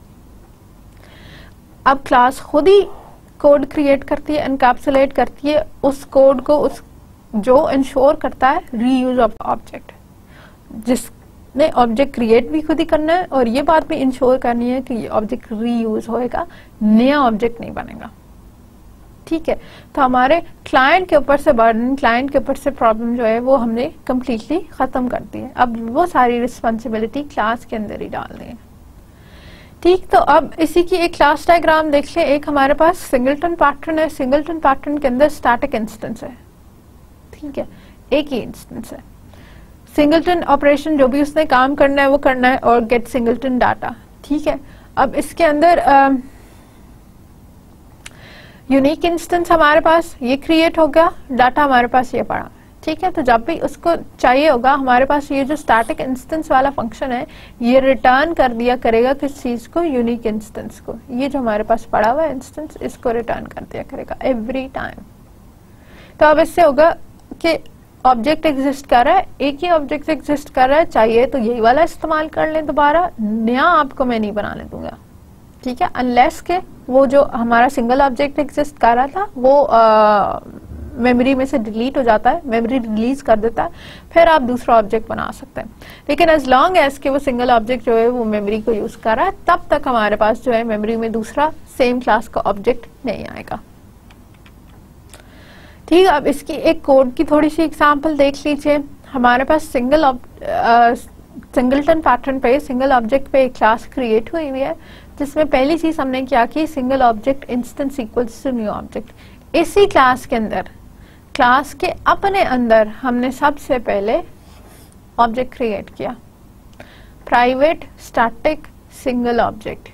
अब क्लास खुद ही कोड क्रिएट करती है, एनकैप्सुलेट करती है उस कोड को, उस जो इंश्योर करता है रीयूज ऑफ ऑब्जेक्ट, जिसने ऑब्जेक्ट क्रिएट भी खुद ही करना है और ये बात भी इंश्योर करनी है कि ये ऑब्जेक्ट रीयूज होएगा, नया ऑब्जेक्ट नहीं बनेगा, ठीक है। तो हमारे क्लाइंट के ऊपर से बर्डन, क्लाइंट के ऊपर से प्रॉब्लम जो है वो हमने कम्प्लीटली खत्म कर दी है। अब वो सारी रिस्पॉन्सिबिलिटी क्लास के अंदर ही डाल दी है, ठीक। तो अब इसी की एक क्लास डायग्राम देख ले। एक हमारे पास सिंगलटन पैटर्न है, सिंगलटन पैटर्न के अंदर स्टैटिक इंस्टेंस है, ठीक है, एक ही इंस्टेंस है। सिंगलटन ऑपरेशन जो भी उसने काम करना है वो करना है, और गेट सिंगलटन डाटा। ठीक है, अब इसके अंदर यूनिक इंस्टेंस हमारे पास ये क्रिएट हो गया, डाटा हमारे पास ये पड़ा। ठीक है, तो जब भी उसको चाहिए होगा हमारे पास ये जो स्टैटिक इंस्टेंस वाला फंक्शन है ये रिटर्न कर दिया करेगा किस चीज को, यूनिक इंस्टेंस को। ये जो हमारे पास पड़ा हुआ इंस्टेंस इसको रिटर्न कर दिया करेगा एवरी टाइम। तो अब इससे होगा कि ऑब्जेक्ट एग्जिस्ट कर रहा है, एक ही ऑब्जेक्ट एग्जिस्ट कर रहा है, चाहिए तो यही वाला इस्तेमाल कर ले, दोबारा नया आपको मैं नहीं बनाने दूंगा। ठीक है, अनलेस के वो जो हमारा सिंगल ऑब्जेक्ट एग्जिस्ट कर रहा था वो मेमोरी में से डिलीट हो जाता है, मेमोरी रिलीज कर देता है, फिर आप दूसरा ऑब्जेक्ट बना सकते हैं। लेकिन एज लॉन्ग एज के वो सिंगल ऑब्जेक्ट जो है वो मेमोरी को यूज कर रहा है, तब तक हमारे पास जो है मेमोरी में दूसरा सेम क्लास का ऑब्जेक्ट नहीं आएगा। ठीक है, अब इसकी एक कोड की थोड़ी सी एग्जांपल देख लीजिए। हमारे पास सिंगलटन पैटर्न पे सिंगल ऑब्जेक्ट पे एक क्लास क्रिएट हुई है, जिसमें पहली चीज हमने क्या की, single object instance equals to new object. इसी क्लास के अंदर, क्लास के अपने अंदर हमने सबसे पहले ऑब्जेक्ट क्रिएट किया, प्राइवेट स्टैटिक सिंगल ऑब्जेक्ट।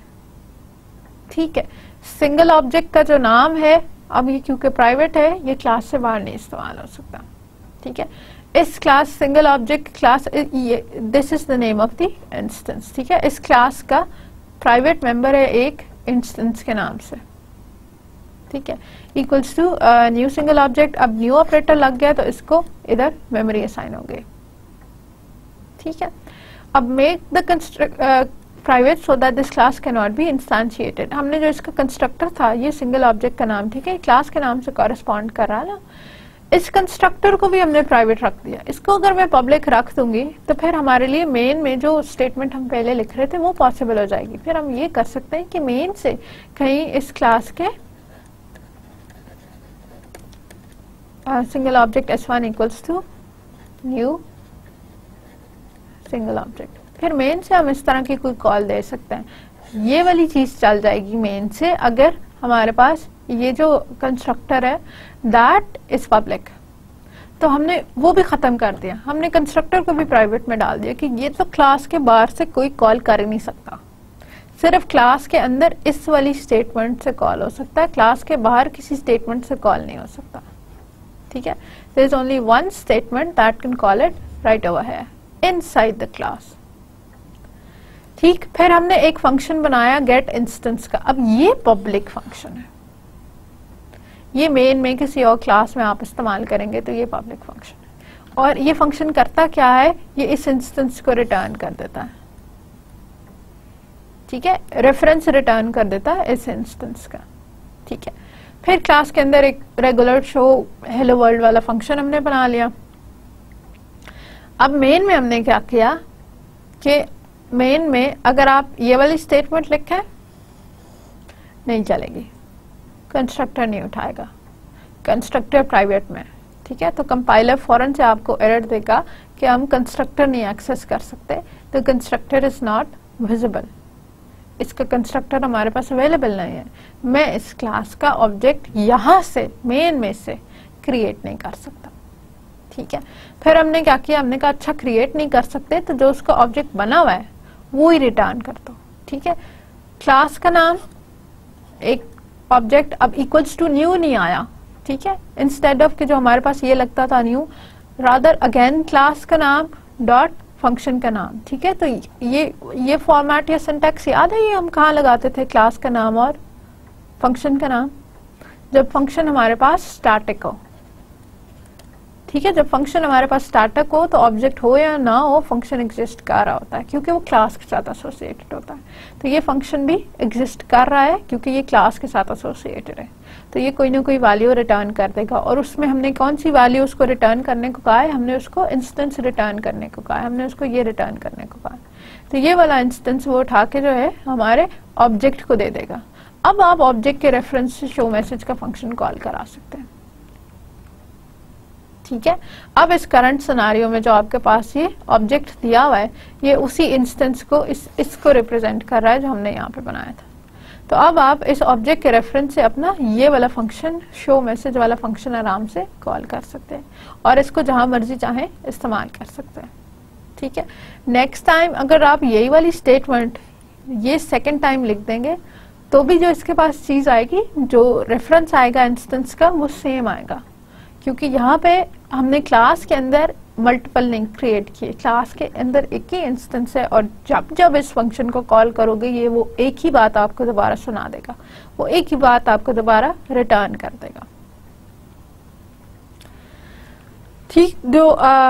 ठीक है, सिंगल ऑब्जेक्ट का जो नाम है, अब ये क्योंकि प्राइवेट है ये क्लास से बाहर नहीं इस्तेमाल हो सकता। ठीक है, इस class single object class, this is the name of the instance. ठीक है, इस क्लास का प्राइवेट मेंबर है एक इंस्टेंस के नाम से। ठीक है, equals to new single object. अब न्यू ऑपरेटर लग गया तो इसको इधर मेमोरी असाइन हो गई। ठीक है, अब make the private so that this class can not be instantiated. हमने जो इसका कंस्ट्रक्टर था ये सिंगल ऑब्जेक्ट का नाम, ठीक है, क्लास के नाम से कॉरेस्पॉन्ड कर रहा है ना, इस कंस्ट्रक्टर को भी हमने प्राइवेट रख दिया। इसको अगर मैं पब्लिक रख दूंगी तो फिर हमारे लिए मेन में जो स्टेटमेंट हम पहले लिख रहे थे वो पॉसिबल हो जाएगी। फिर हम ये कर सकते हैं कि मेन से कहीं इस क्लास के single object s1 equals to new single object, फिर मेन से हम इस तरह की कोई कॉल दे सकते हैं। ये वाली चीज चल जाएगी मेन से अगर हमारे पास ये जो कंस्ट्रक्टर है दैट इज पब्लिक। तो हमने वो भी खत्म कर दिया, हमने कंस्ट्रक्टर को भी प्राइवेट में डाल दिया कि ये तो क्लास के बाहर से कोई कॉल कर ही नहीं सकता, सिर्फ क्लास के अंदर इस वाली स्टेटमेंट से कॉल हो सकता है, क्लास के बाहर किसी स्टेटमेंट से कॉल नहीं हो सकता। ठीक है, there is only one statement that can call it right over here inside the class. ठीक, फिर हमने एक फंक्शन बनाया गेट इंस्टेंस का। अब ये पब्लिक फंक्शन है, ये मेन में किसी और क्लास में आप इस्तेमाल करेंगे तो ये पब्लिक फंक्शन है। और ये फंक्शन करता क्या है, ये इस इंस्टेंस को रिटर्न कर देता है। ठीक है, रेफरेंस रिटर्न कर देता है इस इंस्टेंस का। ठीक है, फिर क्लास के अंदर एक रेगुलर शो हेलो वर्ल्ड वाला फंक्शन हमने बना लिया। अब मेन में हमने क्या किया कि मेन में अगर आप ये वाली स्टेटमेंट लिखें नहीं चलेगी, कंस्ट्रक्टर नहीं उठाएगा, कंस्ट्रक्टर प्राइवेट में। ठीक है, तो कंपाइलर फौरन से आपको एरर देगा कि हम कंस्ट्रक्टर नहीं एक्सेस कर सकते, तो कंस्ट्रक्टर इज नॉट विजिबल, इसका कंस्ट्रक्टर हमारे पास अवेलेबल नहीं है, मैं इस क्लास का ऑब्जेक्ट यहां से मेन में से क्रिएट नहीं कर सकता। ठीक है, फिर हमने क्या किया, हमने कहा अच्छा क्रिएट नहीं कर सकते तो जो उसका ऑब्जेक्ट बना हुआ है वो ही रिटर्न कर दो। ठीक है, क्लास का नाम एक ऑब्जेक्ट अब इक्वल्स टू न्यू नहीं आया। ठीक है, इंस्टेड ऑफ कि जो हमारे पास ये लगता था न्यू, रादर अगेन क्लास का नाम डॉट फंक्शन का नाम। ठीक है, तो ये फॉर्मेट या सिंटैक्स याद है, ये हम कहाँ लगाते थे, क्लास का नाम और फंक्शन का नाम, जब फंक्शन हमारे पास स्टैटिक हो। ठीक है, जब फंक्शन हमारे पास स्टैटिक हो तो ऑब्जेक्ट हो या ना हो फंक्शन एग्जिस्ट कर रहा होता है क्योंकि वो क्लास के साथ एसोसिएटेड होता है। तो ये फंक्शन भी एग्जिस्ट कर रहा है क्योंकि ये क्लास के साथ एसोसिएटेड है, तो ये कोई ना कोई वैल्यू रिटर्न कर देगा। और उसमें हमने कौन सी वैल्यू उसको रिटर्न करने को कहा है, हमने उसको इंस्टेंस रिटर्न करने को कहा है, हमने उसको ये रिटर्न करने को कहा है। तो ये वाला इंस्टेंस वो उठा के जो है हमारे ऑब्जेक्ट को दे देगा। अब आप ऑब्जेक्ट के रेफरेंस से शो मैसेज का फंक्शन कॉल करा सकते हैं। ठीक है, अब इस करंट सिनेरियो में जो आपके पास ये ऑब्जेक्ट दिया हुआ है ये उसी इंस्टेंस को इसको रिप्रेजेंट कर रहा है जो हमने यहाँ पे बनाया था। तो अब आप इस ऑब्जेक्ट के रेफरेंस से अपना ये वाला फंक्शन शो मैसेज वाला फंक्शन आराम से कॉल कर सकते हैं और इसको जहां मर्जी चाहे इस्तेमाल कर सकते हैं। ठीक है। नेक्स्ट टाइम अगर आप यही वाली स्टेटमेंट ये सेकंड टाइम लिख देंगे तो भी जो इसके पास चीज आएगी, जो रेफरेंस आएगा इंस्टेंस का, वो सेम आएगा, क्योंकि यहाँ पे हमने क्लास के अंदर मल्टीपल लिंक क्रिएट किए, क्लास के अंदर एक ही इंस्टेंस है, और जब जब इस फंक्शन को कॉल करोगे ये वो एक ही बात आपको दोबारा सुना देगा, वो एक ही बात आपको दोबारा रिटर्न कर देगा। ठीक, जो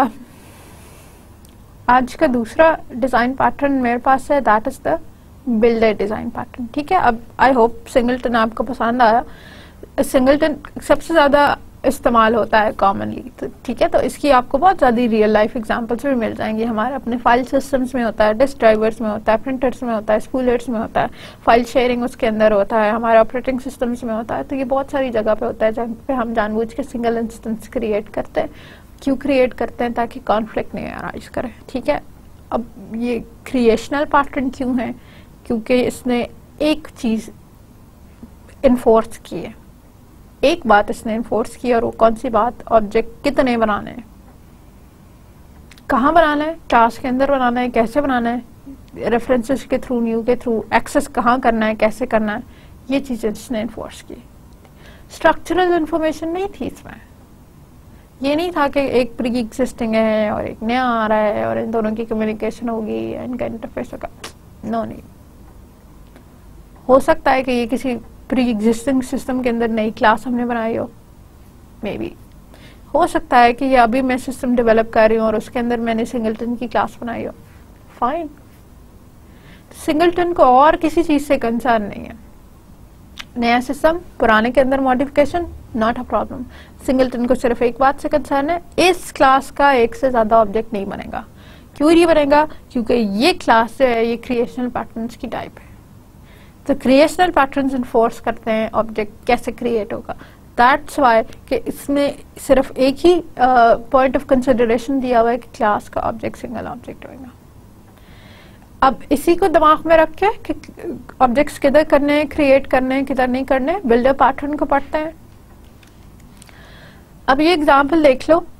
आज का दूसरा डिजाइन पैटर्न मेरे पास है, that is the builder design pattern. ठीक है, अब आई होप सिंगलटन आपको पसंद आया। सिंगलटन सबसे ज्यादा इस्तेमाल होता है कॉमनली, तो ठीक है, तो इसकी आपको बहुत ज्यादा रियल लाइफ एग्जांपल्स भी मिल जाएंगे। हमारे अपने फाइल सिस्टम्स में होता है, डिस्क ड्राइवर्स में होता है, प्रिंटर्स में होता है, स्पूलर्स में होता है, फाइल शेयरिंग उसके अंदर होता है, हमारे ऑपरेटिंग सिस्टम्स में होता है। तो ये बहुत सारी जगह पे होता है जहाँ पे हम जानबूझ के सिंगल इंस्टेंस क्रिएट करते हैं। क्यों क्रिएट करते हैं? ताकि कॉन्फ्लिक्ट नहीं अराइज करे। ठीक है, अब ये क्रिएशनल पैटर्न क्यों है? क्योंकि इसने एक चीज इन्फोर्स की है, एक बात इसने इन्फोर्स की, और वो कौन सी बात? ऑब्जेक्ट कितने बनाने हैं, कहाँ बनाना है, क्लास के अंदर बनाना है, कैसे बनाना है, रेफरेंसेस के थ्रू, न्यू के थ्रू, एक्सेस कहाँ करना है, कैसे करना है, ये चीजें इसने इन्फोर्स की। स्ट्रक्चरल इंफॉर्मेशन नहीं थी इसमें, ये नहीं था कि एक प्री एग्जिस्टिंग है और एक नया आ रहा है और इन दोनों की कम्युनिकेशन होगी, इनका इंटरफेस होगा। नो, नहीं। हो सकता है कि ये किसी प्री एग्जिस्टिंग सिस्टम के अंदर नई क्लास हमने बनाई हो, मे बी। हो सकता है कि ये अभी मैं सिस्टम डेवलप कर रही हूँ और उसके अंदर मैंने सिंगलटन की क्लास बनाई हो, फाइन। सिंगलटन को और किसी चीज से कंसर्न नहीं है। नया सिस्टम, पुराने के अंदर modification, not a problem. Singleton को सिर्फ एक बात से कंसर्न है, इस क्लास का एक से ज्यादा ऑब्जेक्ट नहीं बनेगा। क्यों नहीं बनेगा? क्योंकि ये क्लास जो है ये क्रिएशनल पैटर्न्स की टाइप है। तो क्रिएशनल पैटर्न्स इन्फोर्स करते हैं ऑब्जेक्ट कैसे क्रिएट होगा। दैट्स वाई कि इसमें सिर्फ एक ही पॉइंट ऑफ कंसिडरेशन दिया हुआ है कि क्लास का ऑब्जेक्ट सिंगल ऑब्जेक्ट होगा। अब इसी को दिमाग में रख के कि ऑब्जेक्ट्स किधर करने हैं, क्रिएट करने हैं, किधर नहीं करने हैं, बिल्डर पैटर्न को पढ़ते हैं। अब ये एग्जांपल देख लो,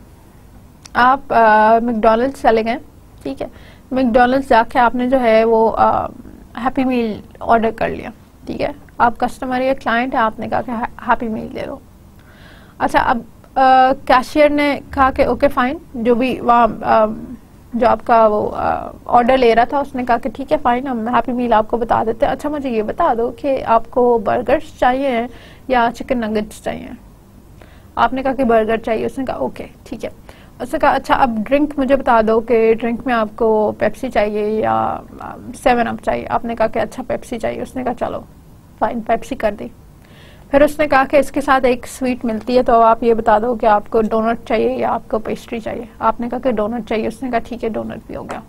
आप मैकडॉनल्ड्स चले गए, ठीक है, मैकडॉनल्ड्स जाके आपने जो है वो हैप्पी मील ऑर्डर कर लिया, ठीक है, आप कस्टमर या क्लाइंट है, आपने कहा कि हैप्पी मील दे दो। अच्छा, अब कैशियर ने कहा कि ओके फाइन, जो भी वहाँ जो आपका वो ऑर्डर ले रहा था उसने कहा कि ठीक है फाइन, हम हैप्पी मील आपको बता देते हैं। अच्छा, मुझे ये बता दो कि आपको बर्गर्स चाहिए या चिकन नगेट्स चाहिए? आपने कहा कि बर्गर चाहिए, उसने कहा ओके ठीक है। उसने कहा अच्छा अब ड्रिंक मुझे बता दो कि ड्रिंक में आपको पेप्सी चाहिए या 7 अप चाहिए? आपने कहा कि अच्छा पेप्सी चाहिए। उसने कहा चलो फाइन, पेप्सी कर दी। फिर उसने कहा कि इसके साथ एक स्वीट मिलती है, तो आप ये बता दो कि आपको डोनट चाहिए या आपको पेस्ट्री चाहिए? आपने कहा कि डोनट चाहिए। उसने कहा ठीक है, डोनट भी हो गया।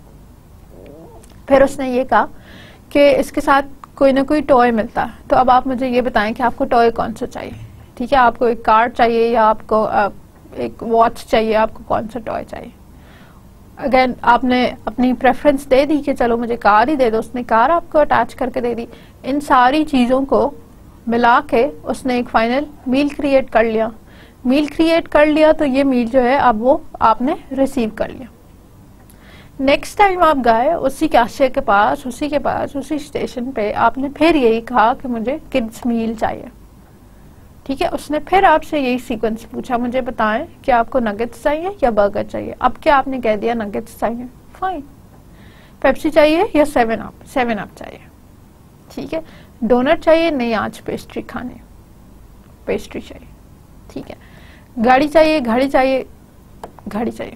फिर उसने ये कहा कि इसके साथ कोई ना कोई टॉय मिलता है, तो अब आप मुझे ये बताएं कि आपको टॉय कौन सा चाहिए? ठीक है, आपको एक कार चाहिए या आपको एक वॉच चाहिए, आपको कौन सा टॉय चाहिए? अगेन आपने अपनी प्रेफरेंस दे दी कि चलो मुझे कार ही दे दो, उसने कार आपको अटैच करके दे दी। इन सारी चीजों को मिला के उसने एक फाइनल मील क्रिएट कर लिया। मील क्रिएट कर लिया तो ये मील जो है अब वो आपने रिसीव कर लिया। नेक्स्ट टाइम आप गए उसी कैशियर के पास, उसी स्टेशन पे, आपने फिर यही कहा कि मुझे किड्स मील चाहिए, ठीक है। उसने फिर आपसे यही सीक्वेंस पूछा, मुझे बताएं कि आपको नगेट्स चाहिए या बर्गर चाहिए? अब क्या आपने कह दिया? नगेट्स चाहिए, फाइन। पेप्सी चाहिए या 7 अप? 7 अप चाहिए, ठीक है। डोनट चाहिए? नहीं, आज पेस्ट्री खाने, पेस्ट्री चाहिए, ठीक है। गाड़ी चाहिए? घड़ी चाहिए, घड़ी चाहिए।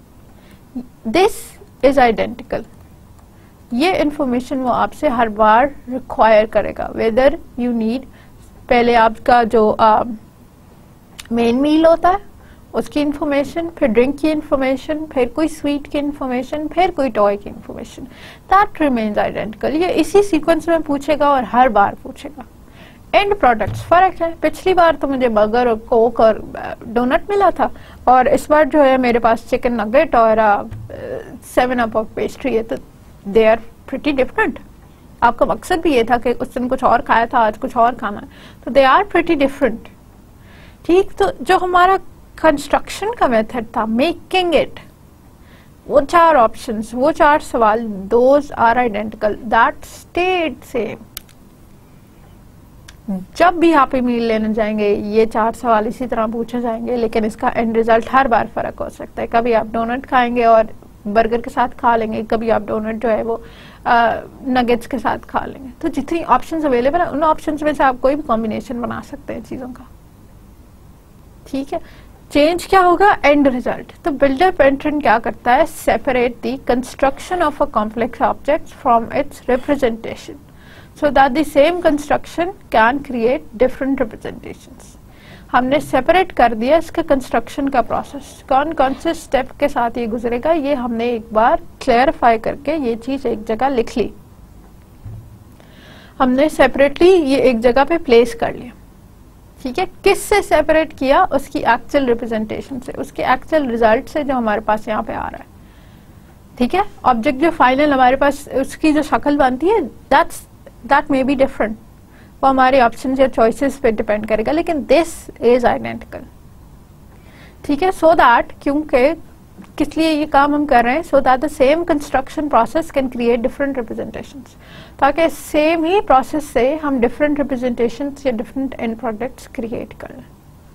This is identical. ये इंफॉर्मेशन वो आपसे हर बार रिक्वायर करेगा, वेदर यू नीड। पहले आपका जो मेन मील होता है उसकी इंफॉर्मेशन, फिर ड्रिंक की इंफॉर्मेशन, फिर कोई स्वीट की इंफॉर्मेशन, फिर कोई टॉय की इंफॉर्मेशन, दैट रिमेन्स आइडेंटिकल। ये इसी सीक्वेंस में पूछेगा और हर बार पूछेगा। एंड प्रोडक्ट्स फर्क है, पिछली बार तो मुझे बर्गर और कोक और डोनट मिला था और इस बार जो है मेरे पास चिकन नगेट और 7 अप और पेस्ट्री है, तो दे आर प्रिटी डिफरेंट। आपका मकसद भी ये था कि उस दिन कुछ और खाया था, आज कुछ और खाना है, तो दे आर प्रिटी डिफरेंट, ठीक। तो जो हमारा कंस्ट्रक्शन का मेथड था, मेकिंग इट, वो 4 ऑप्शंस, वो 4 सवाल, those are identical, that stayed same. जब भी आप ईमेल लेने जाएंगे ये 4 सवाल इसी तरह पूछे जाएंगे, लेकिन इसका एंड रिजल्ट हर बार फर्क हो सकता है। कभी आप डोनट खाएंगे और बर्गर के साथ खा लेंगे, कभी आप डोनट जो है वो नगेट्स के साथ खा लेंगे। तो जितनी ऑप्शंस अवेलेबल है उन ऑप्शंस में से आप कोई भी कॉम्बिनेशन बना सकते हैं चीजों का, ठीक है। चेंज क्या होगा? End result. तो बिल्डर पैटर्न क्या करता है? Separate the construction of a complex object from its representation so that the same construction can create different representations। हमने सेपरेट कर दिया इसके कंस्ट्रक्शन का प्रोसेस, कौन कौन से स्टेप के साथ ये गुजरेगा ये हमने एक बार क्लैरिफाई करके ये चीज एक जगह लिख ली, हमने सेपरेटली ये एक जगह पे प्लेस कर लिया, ठीक है। किससे सेपरेट किया? उसकी एक्चुअल रिप्रेजेंटेशन से, उसके एक्चुअल रिजल्ट से जो हमारे पास यहाँ पे आ रहा है, ठीक है। ऑब्जेक्ट जो फाइनल हमारे पास उसकी जो शक्ल बनती है दैट मे बी डिफरेंट, वो हमारे ऑप्शन या चॉइसेस पे डिपेंड करेगा, लेकिन दिस इज आइडेंटिकल, ठीक है। सो दैट, क्योंकि किस लिए ये काम हम कर रहे हैं? So that the same construction process can create different representations, ताकि सेम ही प्रोसेस से हम डिफरेंट रिप्रेजेंटेशंस या डिफरेंट एंड प्रोडक्ट्स क्रिएट कर लें।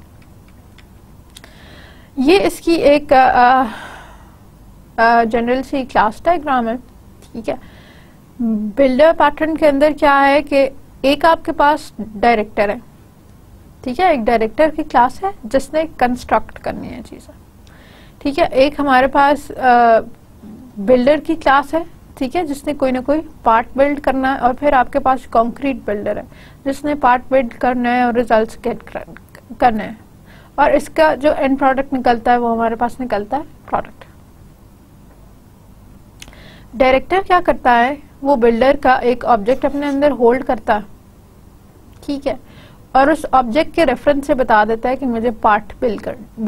ये इसकी एक जनरल सी क्लास डायग्राम है, ठीक है। बिल्डर पैटर्न के अंदर क्या है कि एक आपके पास डायरेक्टर है, ठीक है, एक डायरेक्टर की क्लास है जिसने कंस्ट्रक्ट करनी है चीजें, ठीक है। एक हमारे पास बिल्डर की क्लास है, ठीक है, जिसने कोई ना कोई पार्ट बिल्ड करना है, और फिर आपके पास कंक्रीट बिल्डर है जिसने पार्ट बिल्ड करना है और रिजल्ट्स गेट करने हैं, और इसका जो एंड प्रोडक्ट निकलता है वो हमारे पास निकलता है प्रोडक्ट। डायरेक्टर क्या करता है? वो बिल्डर का एक ऑब्जेक्ट अपने अंदर होल्ड करता है, ठीक है, और उस ऑब्जेक्ट के रेफरेंस से बता देता है कि मुझे पार्ट बिल्ड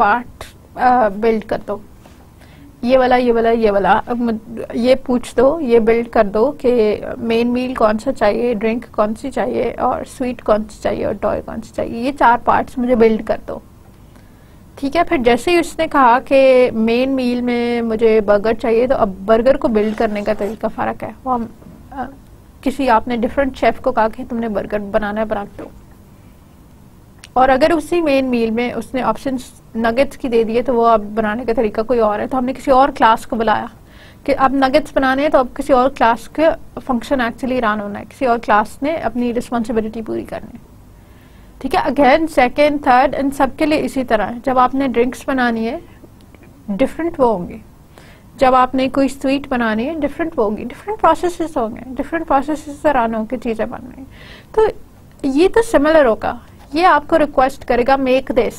कर दो, ये वाला ये वाला ये वाला, ये पूछ दो, ये बिल्ड कर दो कि मेन मील कौन सा चाहिए, ड्रिंक कौन सी चाहिए, और स्वीट कौन सी चाहिए, और टॉय कौन सी चाहिए, ये 4 पार्ट्स मुझे बिल्ड कर दो, ठीक है। फिर जैसे ही उसने कहा कि मेन मील में मुझे बर्गर चाहिए, तो अब बर्गर को बिल्ड करने का तरीका फर्क है। वो हम किसी आपने डिफरेंट शेफ को कहा कि तुमने बर्गर बनाना है, बना दो, और अगर उसी मेन मील में उसने ऑप्शंस नगेट्स की दे दिए तो वो अब बनाने का तरीका कोई और है, तो हमने किसी और क्लास को बुलाया कि अब नगेट्स बनाने हैं, तो अब किसी और क्लास के फंक्शन एक्चुअली रन होना है, किसी और क्लास ने अपनी रिस्पॉन्सिबिलिटी पूरी करनी है, ठीक है। अगेन सेकेंड थर्ड एंड सबके लिए इसी तरह है। जब आपने ड्रिंक्स बनानी है डिफरेंट वो होंगे, जब आपने कोई स्वीट बनानी है डिफरेंट वो होगी, डिफरेंट प्रोसेसेस होंगे, डिफरेंट प्रोसेसेस से रन होकर चीजें बन रही, तो ये तो सिमिलर होगा। ये आपको रिक्वेस्ट करेगा मेक दिस,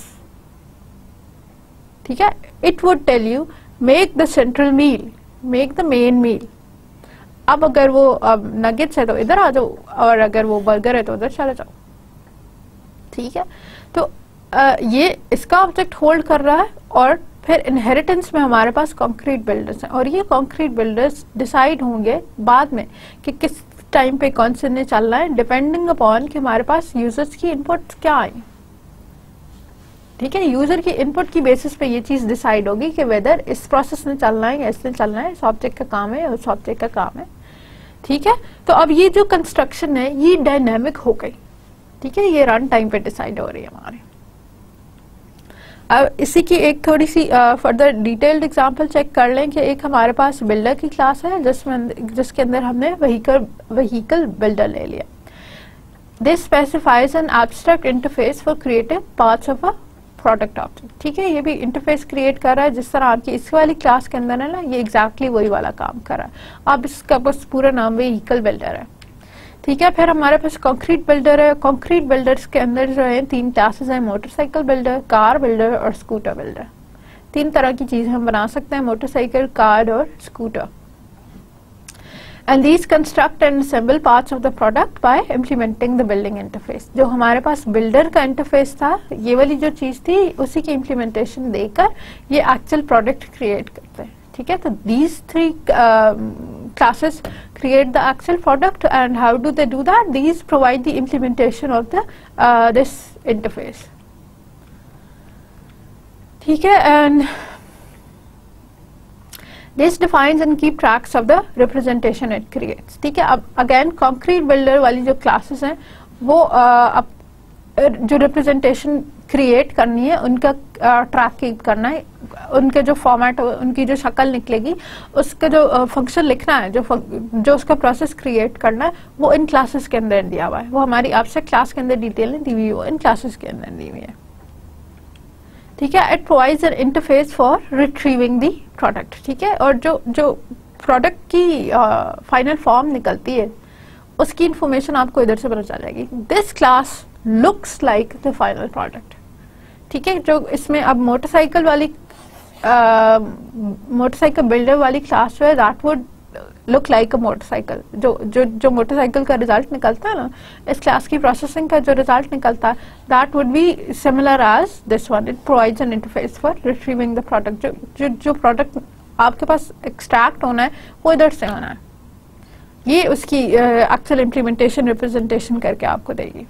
ठीक है। It would tell you make the central meal, make the main meal. अब अगर वो नगेट्स है तो इधर आ जाओ, और अगर वो बर्गर है तो उधर चले जाओ, ठीक है। तो ये इसका ऑब्जेक्ट होल्ड कर रहा है, और फिर इनहेरिटेंस में हमारे पास कंक्रीट बिल्डर्स हैं, और ये कंक्रीट बिल्डर्स डिसाइड होंगे बाद में कि किस टाइम पे कौन से ने चलना है, डिपेंडिंग अपॉन कि हमारे पास यूजर्स की इनपुट क्या आई, ठीक है। यूजर की इनपुट की बेसिस पे ये चीज डिसाइड होगी कि वेदर इस प्रोसेस में चलना है या इसने चलना है, इस ऑब्जेक्ट का काम है या उस ऑब्जेक्ट का काम है, ठीक है। तो अब ये जो कंस्ट्रक्शन है ये डायनेमिक हो गई, ठीक है, ये रन टाइम पे डिसाइड हो रही है हमारे। अब इसी की एक थोड़ी सी फर्दर डिटेल्ड एग्जांपल चेक कर लें कि एक हमारे पास बिल्डर की क्लास है जिसके अंदर हमने व्हीकल बिल्डर ले लिया। This specifies an abstract interface for creative parts of a product object, ठीक है। ये भी इंटरफेस क्रिएट कर रहा है जिस तरह आपकी इस वाली क्लास के अंदर है ना, ये एग्जैक्टली वही वाला काम कर रहा है। अब इसका बस पूरा नाम व्हीकल बिल्डर है, ठीक है। फिर हमारे पास कंक्रीट बिल्डर है। कंक्रीट बिल्डर्स के अंदर जो है 3 क्लासेस हैं, मोटरसाइकिल बिल्डर, कार बिल्डर और स्कूटर बिल्डर। 3 तरह की चीजें हम बना सकते हैं, मोटरसाइकिल, कार और scooter. And these construct and assemble parts of the product by implementing the building interface. जो हमारे पास बिल्डर का इंटरफेस था, ये वाली जो चीज थी, उसी की इम्प्लीमेंटेशन देकर ये एक्चुअल प्रोडक्ट क्रिएट करते हैं, ठीक है। तो these 3 classes create the actual product, and how do they do that? These provide the implementation of the this interface, ठीक है। and this defines and keep tracks of the representation it creates. ठीक है, अब again concrete builder वाली जो classes हैं वो अब जो रिप्रेजेंटेशन क्रिएट करनी है उनका ट्रैक कीप करना है, उनके जो फॉर्मेट, उनकी जो शक्ल निकलेगी, उसका जो फंक्शन लिखना है, जो उसका प्रोसेस क्रिएट करना है, वो इन क्लासेस के अंदर दिया हुआ है। वो हमारी आपसे क्लास के अंदर डिटेल नहीं दी हुई, वो इन क्लासेस के अंदर दी हुई है। ठीक है, it provides an interface for retrieving the product. ठीक है, और जो प्रोडक्ट की फाइनल फॉर्म निकलती है उसकी इंफॉर्मेशन आपको इधर से पता चल जाएगी। This class looks like the final product. ठीक है, जो इसमें अब मोटरसाइकिल बिल्डर वाली क्लास जो है that would look like a motorcycle. जो मोटरसाइकिल का रिजल्ट निकलता है ना, इस क्लास की प्रोसेसिंग का जो रिजल्ट निकलता है that would be similar as this one. It provides an interface for retrieving the product. जो प्रोडक्ट आपके पास एक्सट्रैक्ट होना है वो इधर से होना है। ये उसकी एक्चुअल इम्प्लीमेंटेशन रिप्रेजेंटेशन करके आपको देगी।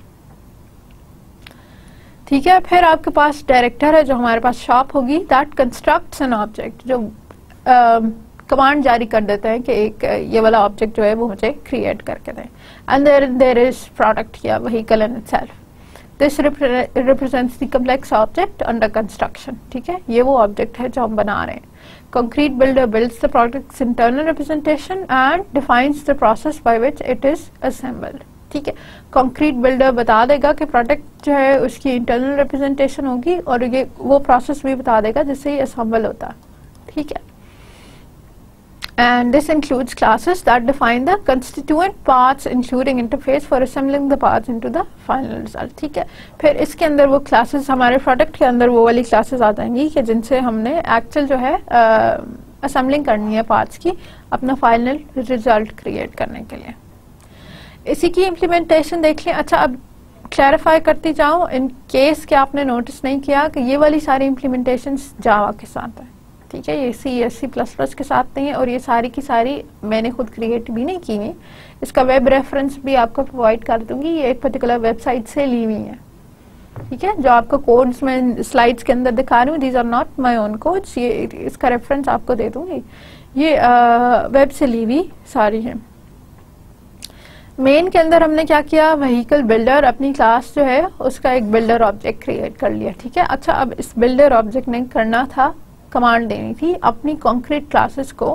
ठीक है, फिर आपके पास डायरेक्टर है जो हमारे पास शॉप होगी, दैट कंस्ट्रक्ट्स एन ऑब्जेक्ट, जो कमांड जारी कर देते हैं कि एक ये वाला ऑब्जेक्ट जो है वो मुझे क्रिएट करके दें। एंड देयर इज प्रोडक्ट या vehicle in itself. This represents the complex object under construction. ठीक है, ये वो ऑब्जेक्ट है जो हम बना रहे हैं। Concrete builder builds the products internal representation and defines the process by which it is assembled. ठीक है, कंक्रीट बिल्डर बता देगा कि प्रोडक्ट जो है उसकी इंटरनल रिप्रेजेंटेशन होगी और ये वो प्रोसेस भी बता देगा जिससे ये असेंबल होता है। ठीक है, and this includes classes that define the constituent parts including interface for assembling the parts into the final result। ठीक है, फिर इसके अंदर वो क्लासेस हमारे प्रोडक्ट के अंदर वो वाली क्लासेस आ जाएंगी कि जिनसे हमने एक्चुअल जो है असेंबलिंग करनी है पार्ट्स की अपना फाइनल रिजल्ट क्रिएट करने के लिए। इसी की इम्प्लीमेंटेशन देख लें। अच्छा, अब क्लैरिफाई करती जाऊं इन केस कि आपने नोटिस नहीं किया कि ये वाली सारी इम्प्लीमेंटेशन जावा के साथ है। ठीक है, ये C++ के साथ नहीं है और ये सारी की सारी मैंने खुद क्रिएट भी नहीं की हुई। इसका वेब रेफरेंस भी आपको प्रोवाइड कर दूंगी, ये एक पर्टिकुलर वेबसाइट से ली हुई है। ठीक है, जो आपको कोड्स में स्लाइड्स के अंदर दिखा रही हूँ, these are not my own codes, ये इसका रेफरेंस आपको दे दूंगी। ये वेब से ली हुई सारी है। मेन के अंदर हमने क्या किया, व्हीकल बिल्डर अपनी क्लास जो है उसका एक बिल्डर ऑब्जेक्ट क्रिएट कर लिया। ठीक है, अच्छा, अब इस बिल्डर ऑब्जेक्ट ने करना था, कमांड देनी थी अपनी कॉन्क्रीट क्लासेस को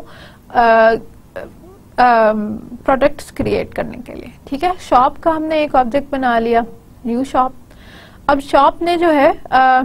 प्रोडक्ट्स क्रिएट करने के लिए। ठीक है, शॉप का हमने एक ऑब्जेक्ट बना लिया, न्यू शॉप। अब शॉप ने जो है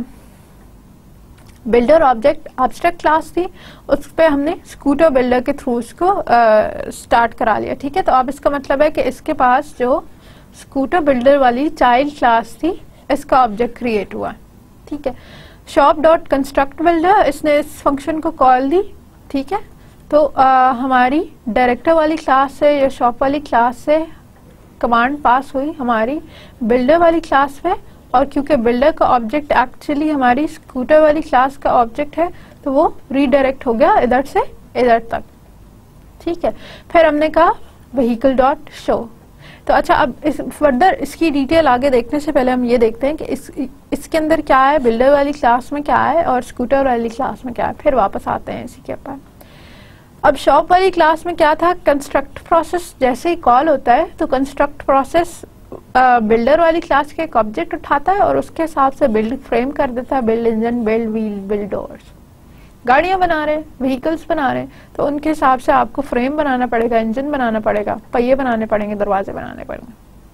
बिल्डर ऑब्जेक्ट एब्स्ट्रैक्ट क्लास थी, उस पर हमने स्कूटर बिल्डर के थ्रू उसको स्टार्ट करा लिया। ठीक है, तो अब इसका मतलब है कि इसके पास जो स्कूटर बिल्डर वाली चाइल्ड क्लास थी इसका ऑब्जेक्ट क्रिएट हुआ। ठीक है, शॉप डॉट कंस्ट्रक्ट बिल्डर, इसने इस फंक्शन को कॉल दी। ठीक है, तो हमारी डायरेक्टर वाली क्लास से या शॉप वाली क्लास से कमांड पास हुई हमारी बिल्डर वाली क्लास पे, और क्योंकि बिल्डर का ऑब्जेक्ट एक्चुअली हमारी स्कूटर वाली क्लास का ऑब्जेक्ट है तो वो रीडायरेक्ट हो गया इधर से इधर तक। ठीक है, फिर हमने कहा व्हीकल डॉट शो। तो अच्छा, अब इस फर्दर इसकी डिटेल आगे देखने से पहले हम ये देखते हैं कि इसके अंदर क्या है, बिल्डर वाली क्लास में क्या है और स्कूटर वाली क्लास में क्या है, फिर वापस आते हैं इसी के ऊपर। अब शॉप वाली क्लास में क्या था, कंस्ट्रक्ट प्रोसेस जैसे ही कॉल होता है तो कंस्ट्रक्ट प्रोसेस बिल्डर वाली क्लास के एक ऑब्जेक्ट उठाता है और उसके हिसाब से बिल्ड फ्रेम कर देता है, build engine, build wheel, build doors. गाड़ियां बना रहे हैं, व्हीकल्स बना रहे हैं, तो उनके हिसाब से आपको फ्रेम बनाना पड़ेगा, इंजन बनाना पड़ेगा, पहिए बनाने पड़ेंगे, दरवाजे बनाने पड़ेंगे।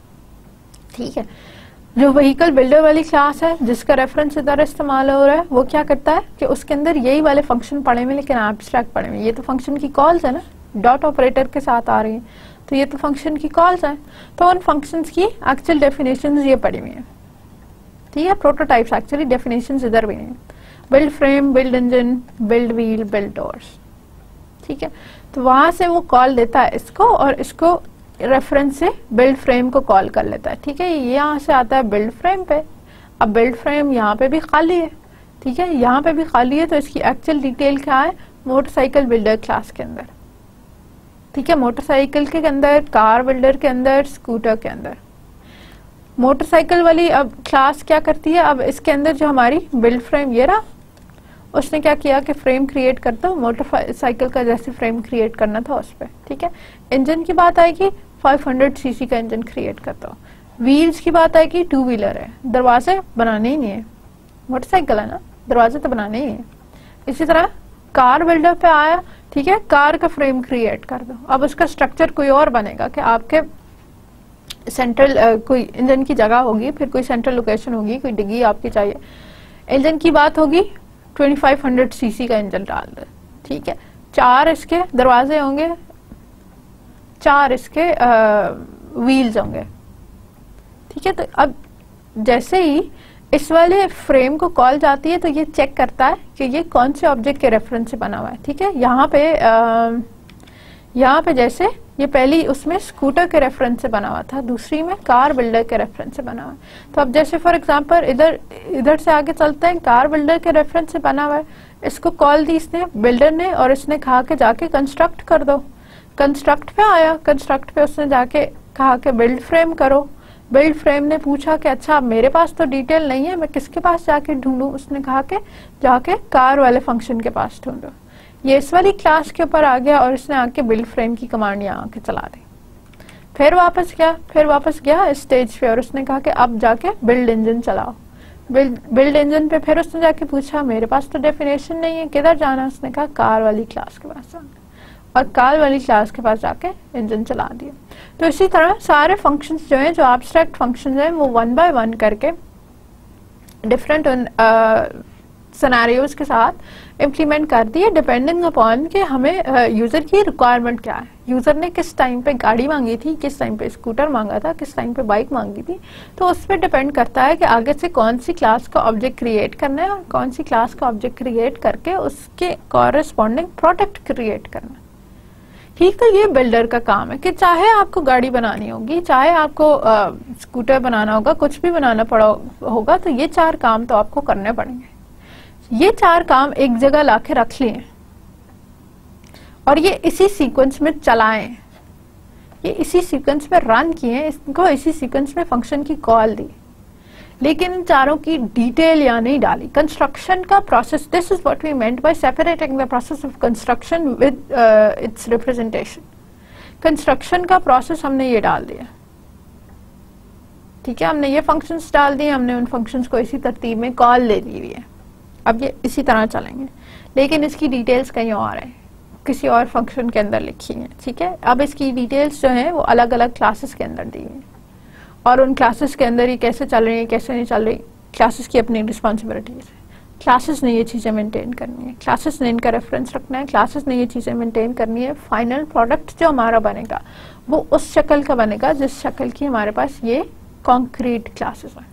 ठीक है, जो व्हीकल बिल्डर वाली क्लास है जिसका रेफरेंस इधर इस्तेमाल हो रहा है, वो क्या करता है कि उसके अंदर यही वाले फंक्शन पड़े हुए लेकिन एब्स्ट्रैक्ट पड़े हुए। ये तो फंक्शन की कॉल्स है ना, डॉट ऑपरेटर के साथ आ रही है, तो ये तो फंक्शन की कॉल्स हैं, तो उन फंक्शंस की एक्चुअल डेफिनेशंस ये पड़ी हुई हैं। ठीक है, प्रोटोटाइप्स एक्चुअली डेफिनेशंस इधर भी हैं, build frame, build engine, build wheel, build doors. ठीक है, तो वहां से वो कॉल देता है इसको और इसको रेफरेंस से बिल्ड फ्रेम को कॉल कर लेता है। ठीक है, ये यहाँ से आता है बिल्ड फ्रेम पे। अब बिल्ड फ्रेम यहाँ पे भी खाली है। ठीक है, यहाँ पे भी खाली है, तो इसकी एक्चुअल डिटेल क्या है, मोटरसाइकिल बिल्डर क्लास के अंदर। ठीक है, मोटरसाइकिल के अंदर, कार बिल्डर के अंदर, स्कूटर के अंदर। मोटरसाइकिल वाली अब क्लास क्या करती है, अब इसके अंदर जो हमारी बिल्ड फ्रेम ये रहा, उसने क्या किया कि फ्रेम क्रिएट करता हूँ, मोटरसाइकिल का जैसे फ्रेम क्रिएट करना था उस पर, ठीक है। इंजन की बात आएगी 500 सीसी का इंजन क्रिएट करता हूँ। व्हील्स की बात आएगी 2 व्हीलर है, दरवाजे बनाने ही नहीं है, मोटरसाइकिल है ना, दरवाजे तो बनाने ही है। इसी तरह कार बिल्डर पे आया, ठीक है, कार का फ्रेम क्रिएट कर दो। अब उसका स्ट्रक्चर कोई और बनेगा कि आपके सेंट्रल कोई इंजन की जगह होगी, फिर कोई सेंट्रल लोकेशन होगी, कोई डिग्गी आपकी चाहिए। इंजन की बात होगी 2500 सीसी का इंजन डाल दो, ठीक है। 4 इसके दरवाजे होंगे, 4 इसके व्हील्स होंगे, ठीक है। तो अब जैसे ही इस वाले फ्रेम को कॉल जाती है तो ये चेक करता है कि ये कौन से ऑब्जेक्ट के रेफरेंस से बना हुआ है, ठीक है। यहाँ पे जैसे ये पहली उसमें स्कूटर के रेफरेंस से बना हुआ था, दूसरी में कार बिल्डर के रेफरेंस से बना हुआ है। तो अब जैसे फॉर एग्जांपल इधर से आगे चलते हैं, कार बिल्डर के रेफरेंस से बना हुआ है, इसको कॉल दी इसने बिल्डर ने, और इसने कहा कि जाके कंस्ट्रक्ट कर दो। कंस्ट्रक्ट पे आया, कंस्ट्रक्ट पे उसने जाके कहा कि बिल्ड फ्रेम करो। बिल्ड फ्रेम ने पूछा कि अच्छा मेरे पास तो डिटेल नहीं है, मैं किसके पास जाके ढूंढूं? उसने कहा कि जाके कार वाले फंक्शन के पास ढूंढो। ये इस वाली क्लास के ऊपर आ गया और इसने आके बिल्ड फ्रेम की कमांड यहाँ आके चला दी। फिर वापस गया इस स्टेज पे और उसने कहा कि अब जाके बिल्ड इंजन चलाओ। बिल्ड इंजन पे फिर उसने जाके पूछा मेरे पास तो डेफिनेशन नहीं है, किधर जाना? उसने कहा कार वाली क्लास के पास जाना, और कार वाली क्लास के पास जाके इंजन चला दिया। तो इसी तरह सारे फंक्शंस जो हैं, जो एब्स्ट्रैक्ट फंक्शंस हैं, वो 1 बाय 1 करके डिफरेंट सिनेरियोज के साथ इम्प्लीमेंट कर दिए, डिपेंडिंग अपॉन कि हमें यूजर की रिक्वायरमेंट क्या है। यूजर ने किस टाइम पे गाड़ी मांगी थी, किस टाइम पे स्कूटर मांगा था, किस टाइम पे बाइक मांगी थी, तो उस पर डिपेंड करता है कि आगे से कौन सी क्लास का ऑब्जेक्ट क्रिएट करना है और कौन सी क्लास का ऑब्जेक्ट क्रिएट करके उसके कॉरेस्पॉन्डिंग प्रोडक्ट क्रिएट करना। ठीक, तो ये बिल्डर का काम है कि चाहे आपको गाड़ी बनानी होगी, चाहे आपको स्कूटर बनाना होगा, कुछ भी बनाना पड़ा होगा, तो ये 4 काम तो आपको करने पड़ेंगे। ये 4 काम एक जगह लाके रख लिए और ये इसी सीक्वेंस में चलाएं, ये इसी सीक्वेंस में रन किए, इसको इसी सीक्वेंस में फंक्शन की कॉल दी, लेकिन इन चारों की डिटेल यहाँ नहीं डाली। कंस्ट्रक्शन का process, this is what we meant by separating the process of construction with its representation. Construction का प्रोसेस हमने ये डाल दिया, ठीक है, हमने ये फंक्शंस डाल दिए, हमने उन फंक्शंस को इसी तरतीब में कॉल दे दी हुई है। अब ये इसी तरह चलेंगे, लेकिन इसकी डिटेल्स कहीं और है, किसी और फंक्शन के अंदर लिखी है, ठीक है। अब इसकी डिटेल्स जो हैं वो अलग अलग क्लासेस के अंदर दी हैं, और उन क्लासेस के अंदर ये कैसे चल रही है, कैसे नहीं चल रही, क्लासेस की अपनी रिस्पॉन्सिबिलिटीज है। क्लासेस ने ये चीजें मेंटेन करनी है, क्लासेस ने इनका रेफरेंस रखना है, क्लासेस ने ये चीजें मेंटेन करनी है। फाइनल प्रोडक्ट जो हमारा बनेगा वो उस शक्ल का बनेगा जिस शक्ल की हमारे पास ये कॉन्क्रीट क्लासेस है।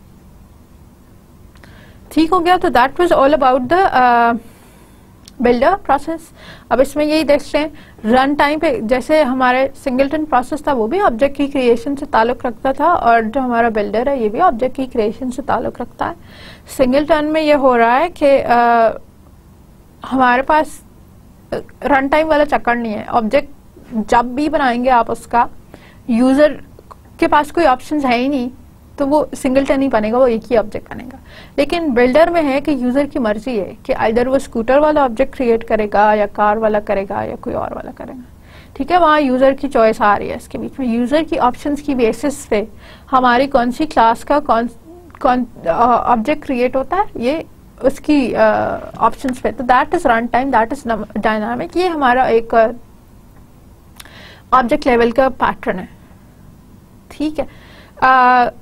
ठीक हो गया, तो that was all about the builder process. अब इसमें यही देखते हैं, रन टाइम पे जैसे हमारे सिंगलटन प्रोसेस था वो भी ऑब्जेक्ट की क्रिएशन से ताल्लुक रखता था, और जो हमारा बिल्डर है ये भी ऑब्जेक्ट की क्रिएशन से ताल्लुक रखता है। सिंगलटन में ये हो रहा है कि हमारे पास रन टाइम वाला चक्कर नहीं है। ऑब्जेक्ट जब भी बनाएंगे आप उसका, यूजर के पास कोई ऑप्शन है ही नहीं, तो वो सिंगलटन ही बनेगा, वो एक ही ऑब्जेक्ट बनेगा। लेकिन बिल्डर में है कि यूजर की मर्जी है कि आइदर वो स्कूटर वाला ऑब्जेक्ट क्रिएट करेगा या कार वाला करेगा या कोई और वाला करेगा, ठीक है। वहाँ यूजर की चॉइस आ रही है, इसके बीच में यूजर की ऑप्शंस की बेसिस पे हमारी कौन सी क्लास का कौन ऑब्जेक्ट क्रिएट होता है, ये उसकी ऑप्शंस पे। तो that is run time, that is dynamic. ये हमारा एक ऑब्जेक्ट लेवल का पैटर्न है, ठीक है।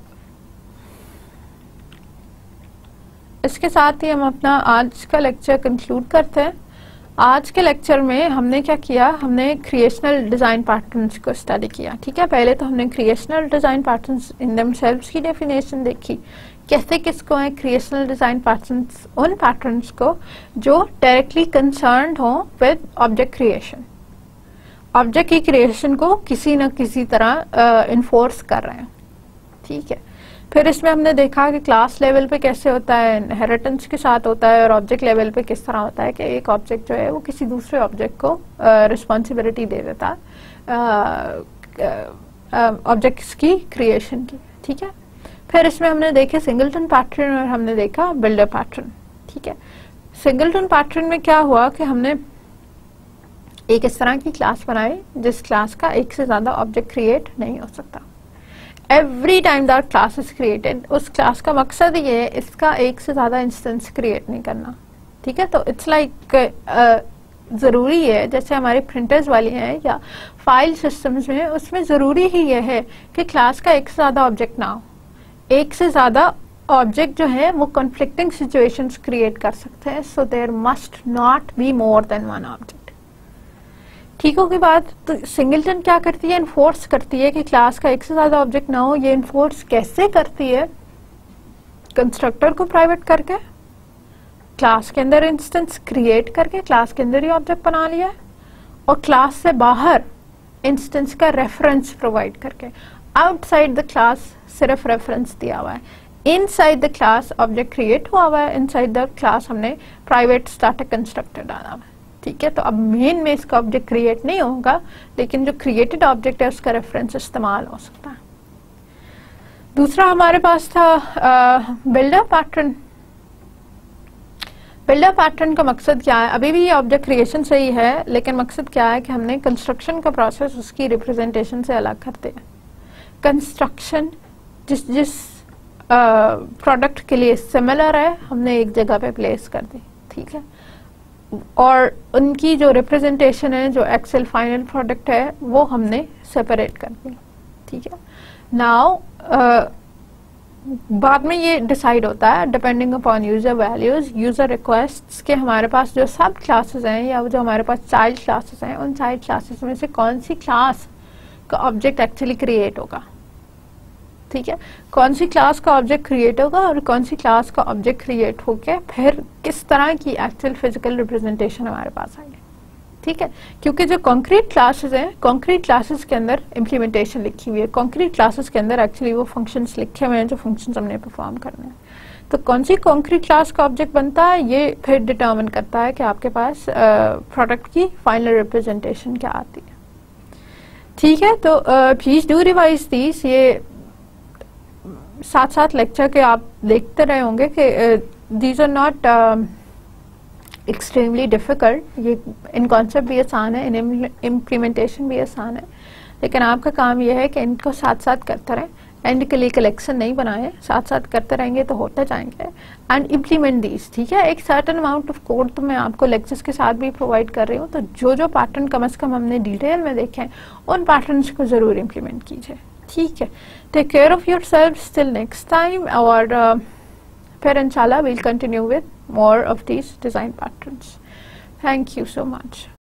इसके साथ ही हम अपना आज का लेक्चर कंक्लूड करते हैं। आज के लेक्चर में हमने क्या किया, हमने क्रिएशनल डिजाइन पैटर्न्स को स्टडी किया, ठीक है। पहले तो हमने creational design patterns in themselves की डेफिनेशन देखी, कैसे किसको है क्रिएशनल डिजाइन पैटर्न्स, उन पैटर्न्स को जो डायरेक्टली कंसर्न्ड हो विद ऑब्जेक्ट क्रिएशन, ऑब्जेक्ट की क्रिएशन को किसी न किसी तरह इन्फोर्स कर रहे हैं, ठीक है। फिर इसमें हमने देखा कि क्लास लेवल पे कैसे होता है, इनहेरिटेंस के साथ होता है, और ऑब्जेक्ट लेवल पे किस तरह होता है कि एक ऑब्जेक्ट जो है वो किसी दूसरे ऑब्जेक्ट को रिस्पॉन्सिबिलिटी दे देता है ऑब्जेक्ट्स की क्रिएशन की, ठीक है। फिर इसमें हमने देखे सिंगलटन पैटर्न और हमने देखा बिल्डर पैटर्न, ठीक है। सिंगलटन पैटर्न में क्या हुआ कि हमने एक इस तरह की क्लास बनाई जिस क्लास का एक से ज्यादा ऑब्जेक्ट क्रिएट नहीं हो सकता। Every time that class is created, उस क्लास का मकसद ये है इसका एक से ज्यादा इंस्टेंस क्रिएट नहीं करना, ठीक है। तो इट्स लाइक जरूरी है, जैसे हमारे प्रिंटर्स वाली हैं या फाइल सिस्टम्स में, उसमें जरूरी ही ये है कि क्लास का एक से ज्यादा ऑब्जेक्ट ना हो। एक से ज्यादा ऑब्जेक्ट जो है वो कॉन्फ्लिक्टिंग सिचुएशंस क्रिएट कर सकते हैं, so there must not be more than one object. ठीक हो की बात। तो सिंगलटन क्या करती है, इन्फोर्स करती है कि क्लास का एक से ज्यादा ऑब्जेक्ट ना हो। ये इन्फोर्स कैसे करती है, कंस्ट्रक्टर को प्राइवेट करके, क्लास के अंदर इंस्टेंस क्रिएट करके क्लास के अंदर ही ऑब्जेक्ट बना लिया, और क्लास से बाहर इंस्टेंस का रेफरेंस प्रोवाइड करके। आउटसाइड द क्लास सिर्फ रेफरेंस दिया हुआ है, inside the class object create हुआ हुआ है, इनसाइड द क्लास हमने प्राइवेट स्टैटिक कंस्ट्रक्टर डाला हुआ है, ठीक है। तो अब मेन में इसका ऑब्जेक्ट क्रिएट नहीं होगा, लेकिन जो क्रिएटेड ऑब्जेक्ट है उसका रेफरेंस इस्तेमाल हो सकता है। दूसरा हमारे पास था बिल्डर पैटर्न। बिल्डर पैटर्न का मकसद क्या है, अभी भी ये ऑब्जेक्ट क्रिएशन से ही है, लेकिन मकसद क्या है कि हमने कंस्ट्रक्शन का प्रोसेस उसकी रिप्रेजेंटेशन से अलग करते हैं। कंस्ट्रक्शन जिस प्रोडक्ट के लिए सिमिलर है हमने एक जगह पे प्लेस कर दी, ठीक है, और उनकी जो रिप्रेजेंटेशन है, जो एक्सेल फाइनल प्रोडक्ट है, वो हमने सेपरेट कर दी, ठीक है। नाउ बाद में ये डिसाइड होता है depending upon user values, user requests के हमारे पास जो सब क्लासेस हैं या जो हमारे पास चाइल्ड क्लासेस हैं, उन चाइल्ड क्लासेस में से कौन सी क्लास का ऑब्जेक्ट एक्चुअली क्रिएट होगा, ठीक है। कौन सी क्लास का ऑब्जेक्ट क्रिएट होगा और कौन सी क्लास का ऑब्जेक्ट क्रिएट होके फिर किस तरह की एक्चुअल फिजिकल रिप्रेजेंटेशन हमारे पास आएगी, ठीक है। क्योंकि जो कॉन्क्रीट क्लासेस हैं, कॉन्क्रीट क्लासेस के अंदर इम्प्लीमेंटेशन लिखी हुई है, कॉन्क्रीट क्लासेस के अंदर एक्चुअली वो फंक्शंस लिखे हुए हैं जो फंक्शंस हमने परफॉर्म करने हैं। तो कौन सी कॉन्क्रीट क्लास का ऑब्जेक्ट बनता है ये फिर डिटर्मिन करता है कि आपके पास प्रोडक्ट की फाइनल रिप्रेजेंटेशन क्या आती है, ठीक है। तो प्लीज डू रिवाइज दिस। ये साथ साथ लेक्चर के आप देखते रहे होंगे कि these are not extremely difficult. ये इन कॉन्सेप्ट भी आसान है, इन इम्प्लीमेंटेशन भी आसान है, लेकिन आपका काम यह है कि इनको साथ साथ करते रहें। एंड के लिए कलेक्शन नहीं बनाए, साथ साथ करते रहेंगे तो होते जाएंगे। एंड इम्प्लीमेंट दीज, ठीक है। एक सर्टेन अमाउंट ऑफ कोड तो मैं आपको लेक्चर्स के साथ भी प्रोवाइड कर रही हूँ, तो जो जो पैटर्न कम से कम हमने डिटेल में देखे हैं उन पैटर्न्स को जरूर इम्प्लीमेंट कीजिए, ठीक है। Take care of yourself till next time, और फिर इंशाल्लाह we'll continue with more of these design patterns. Thank you so much.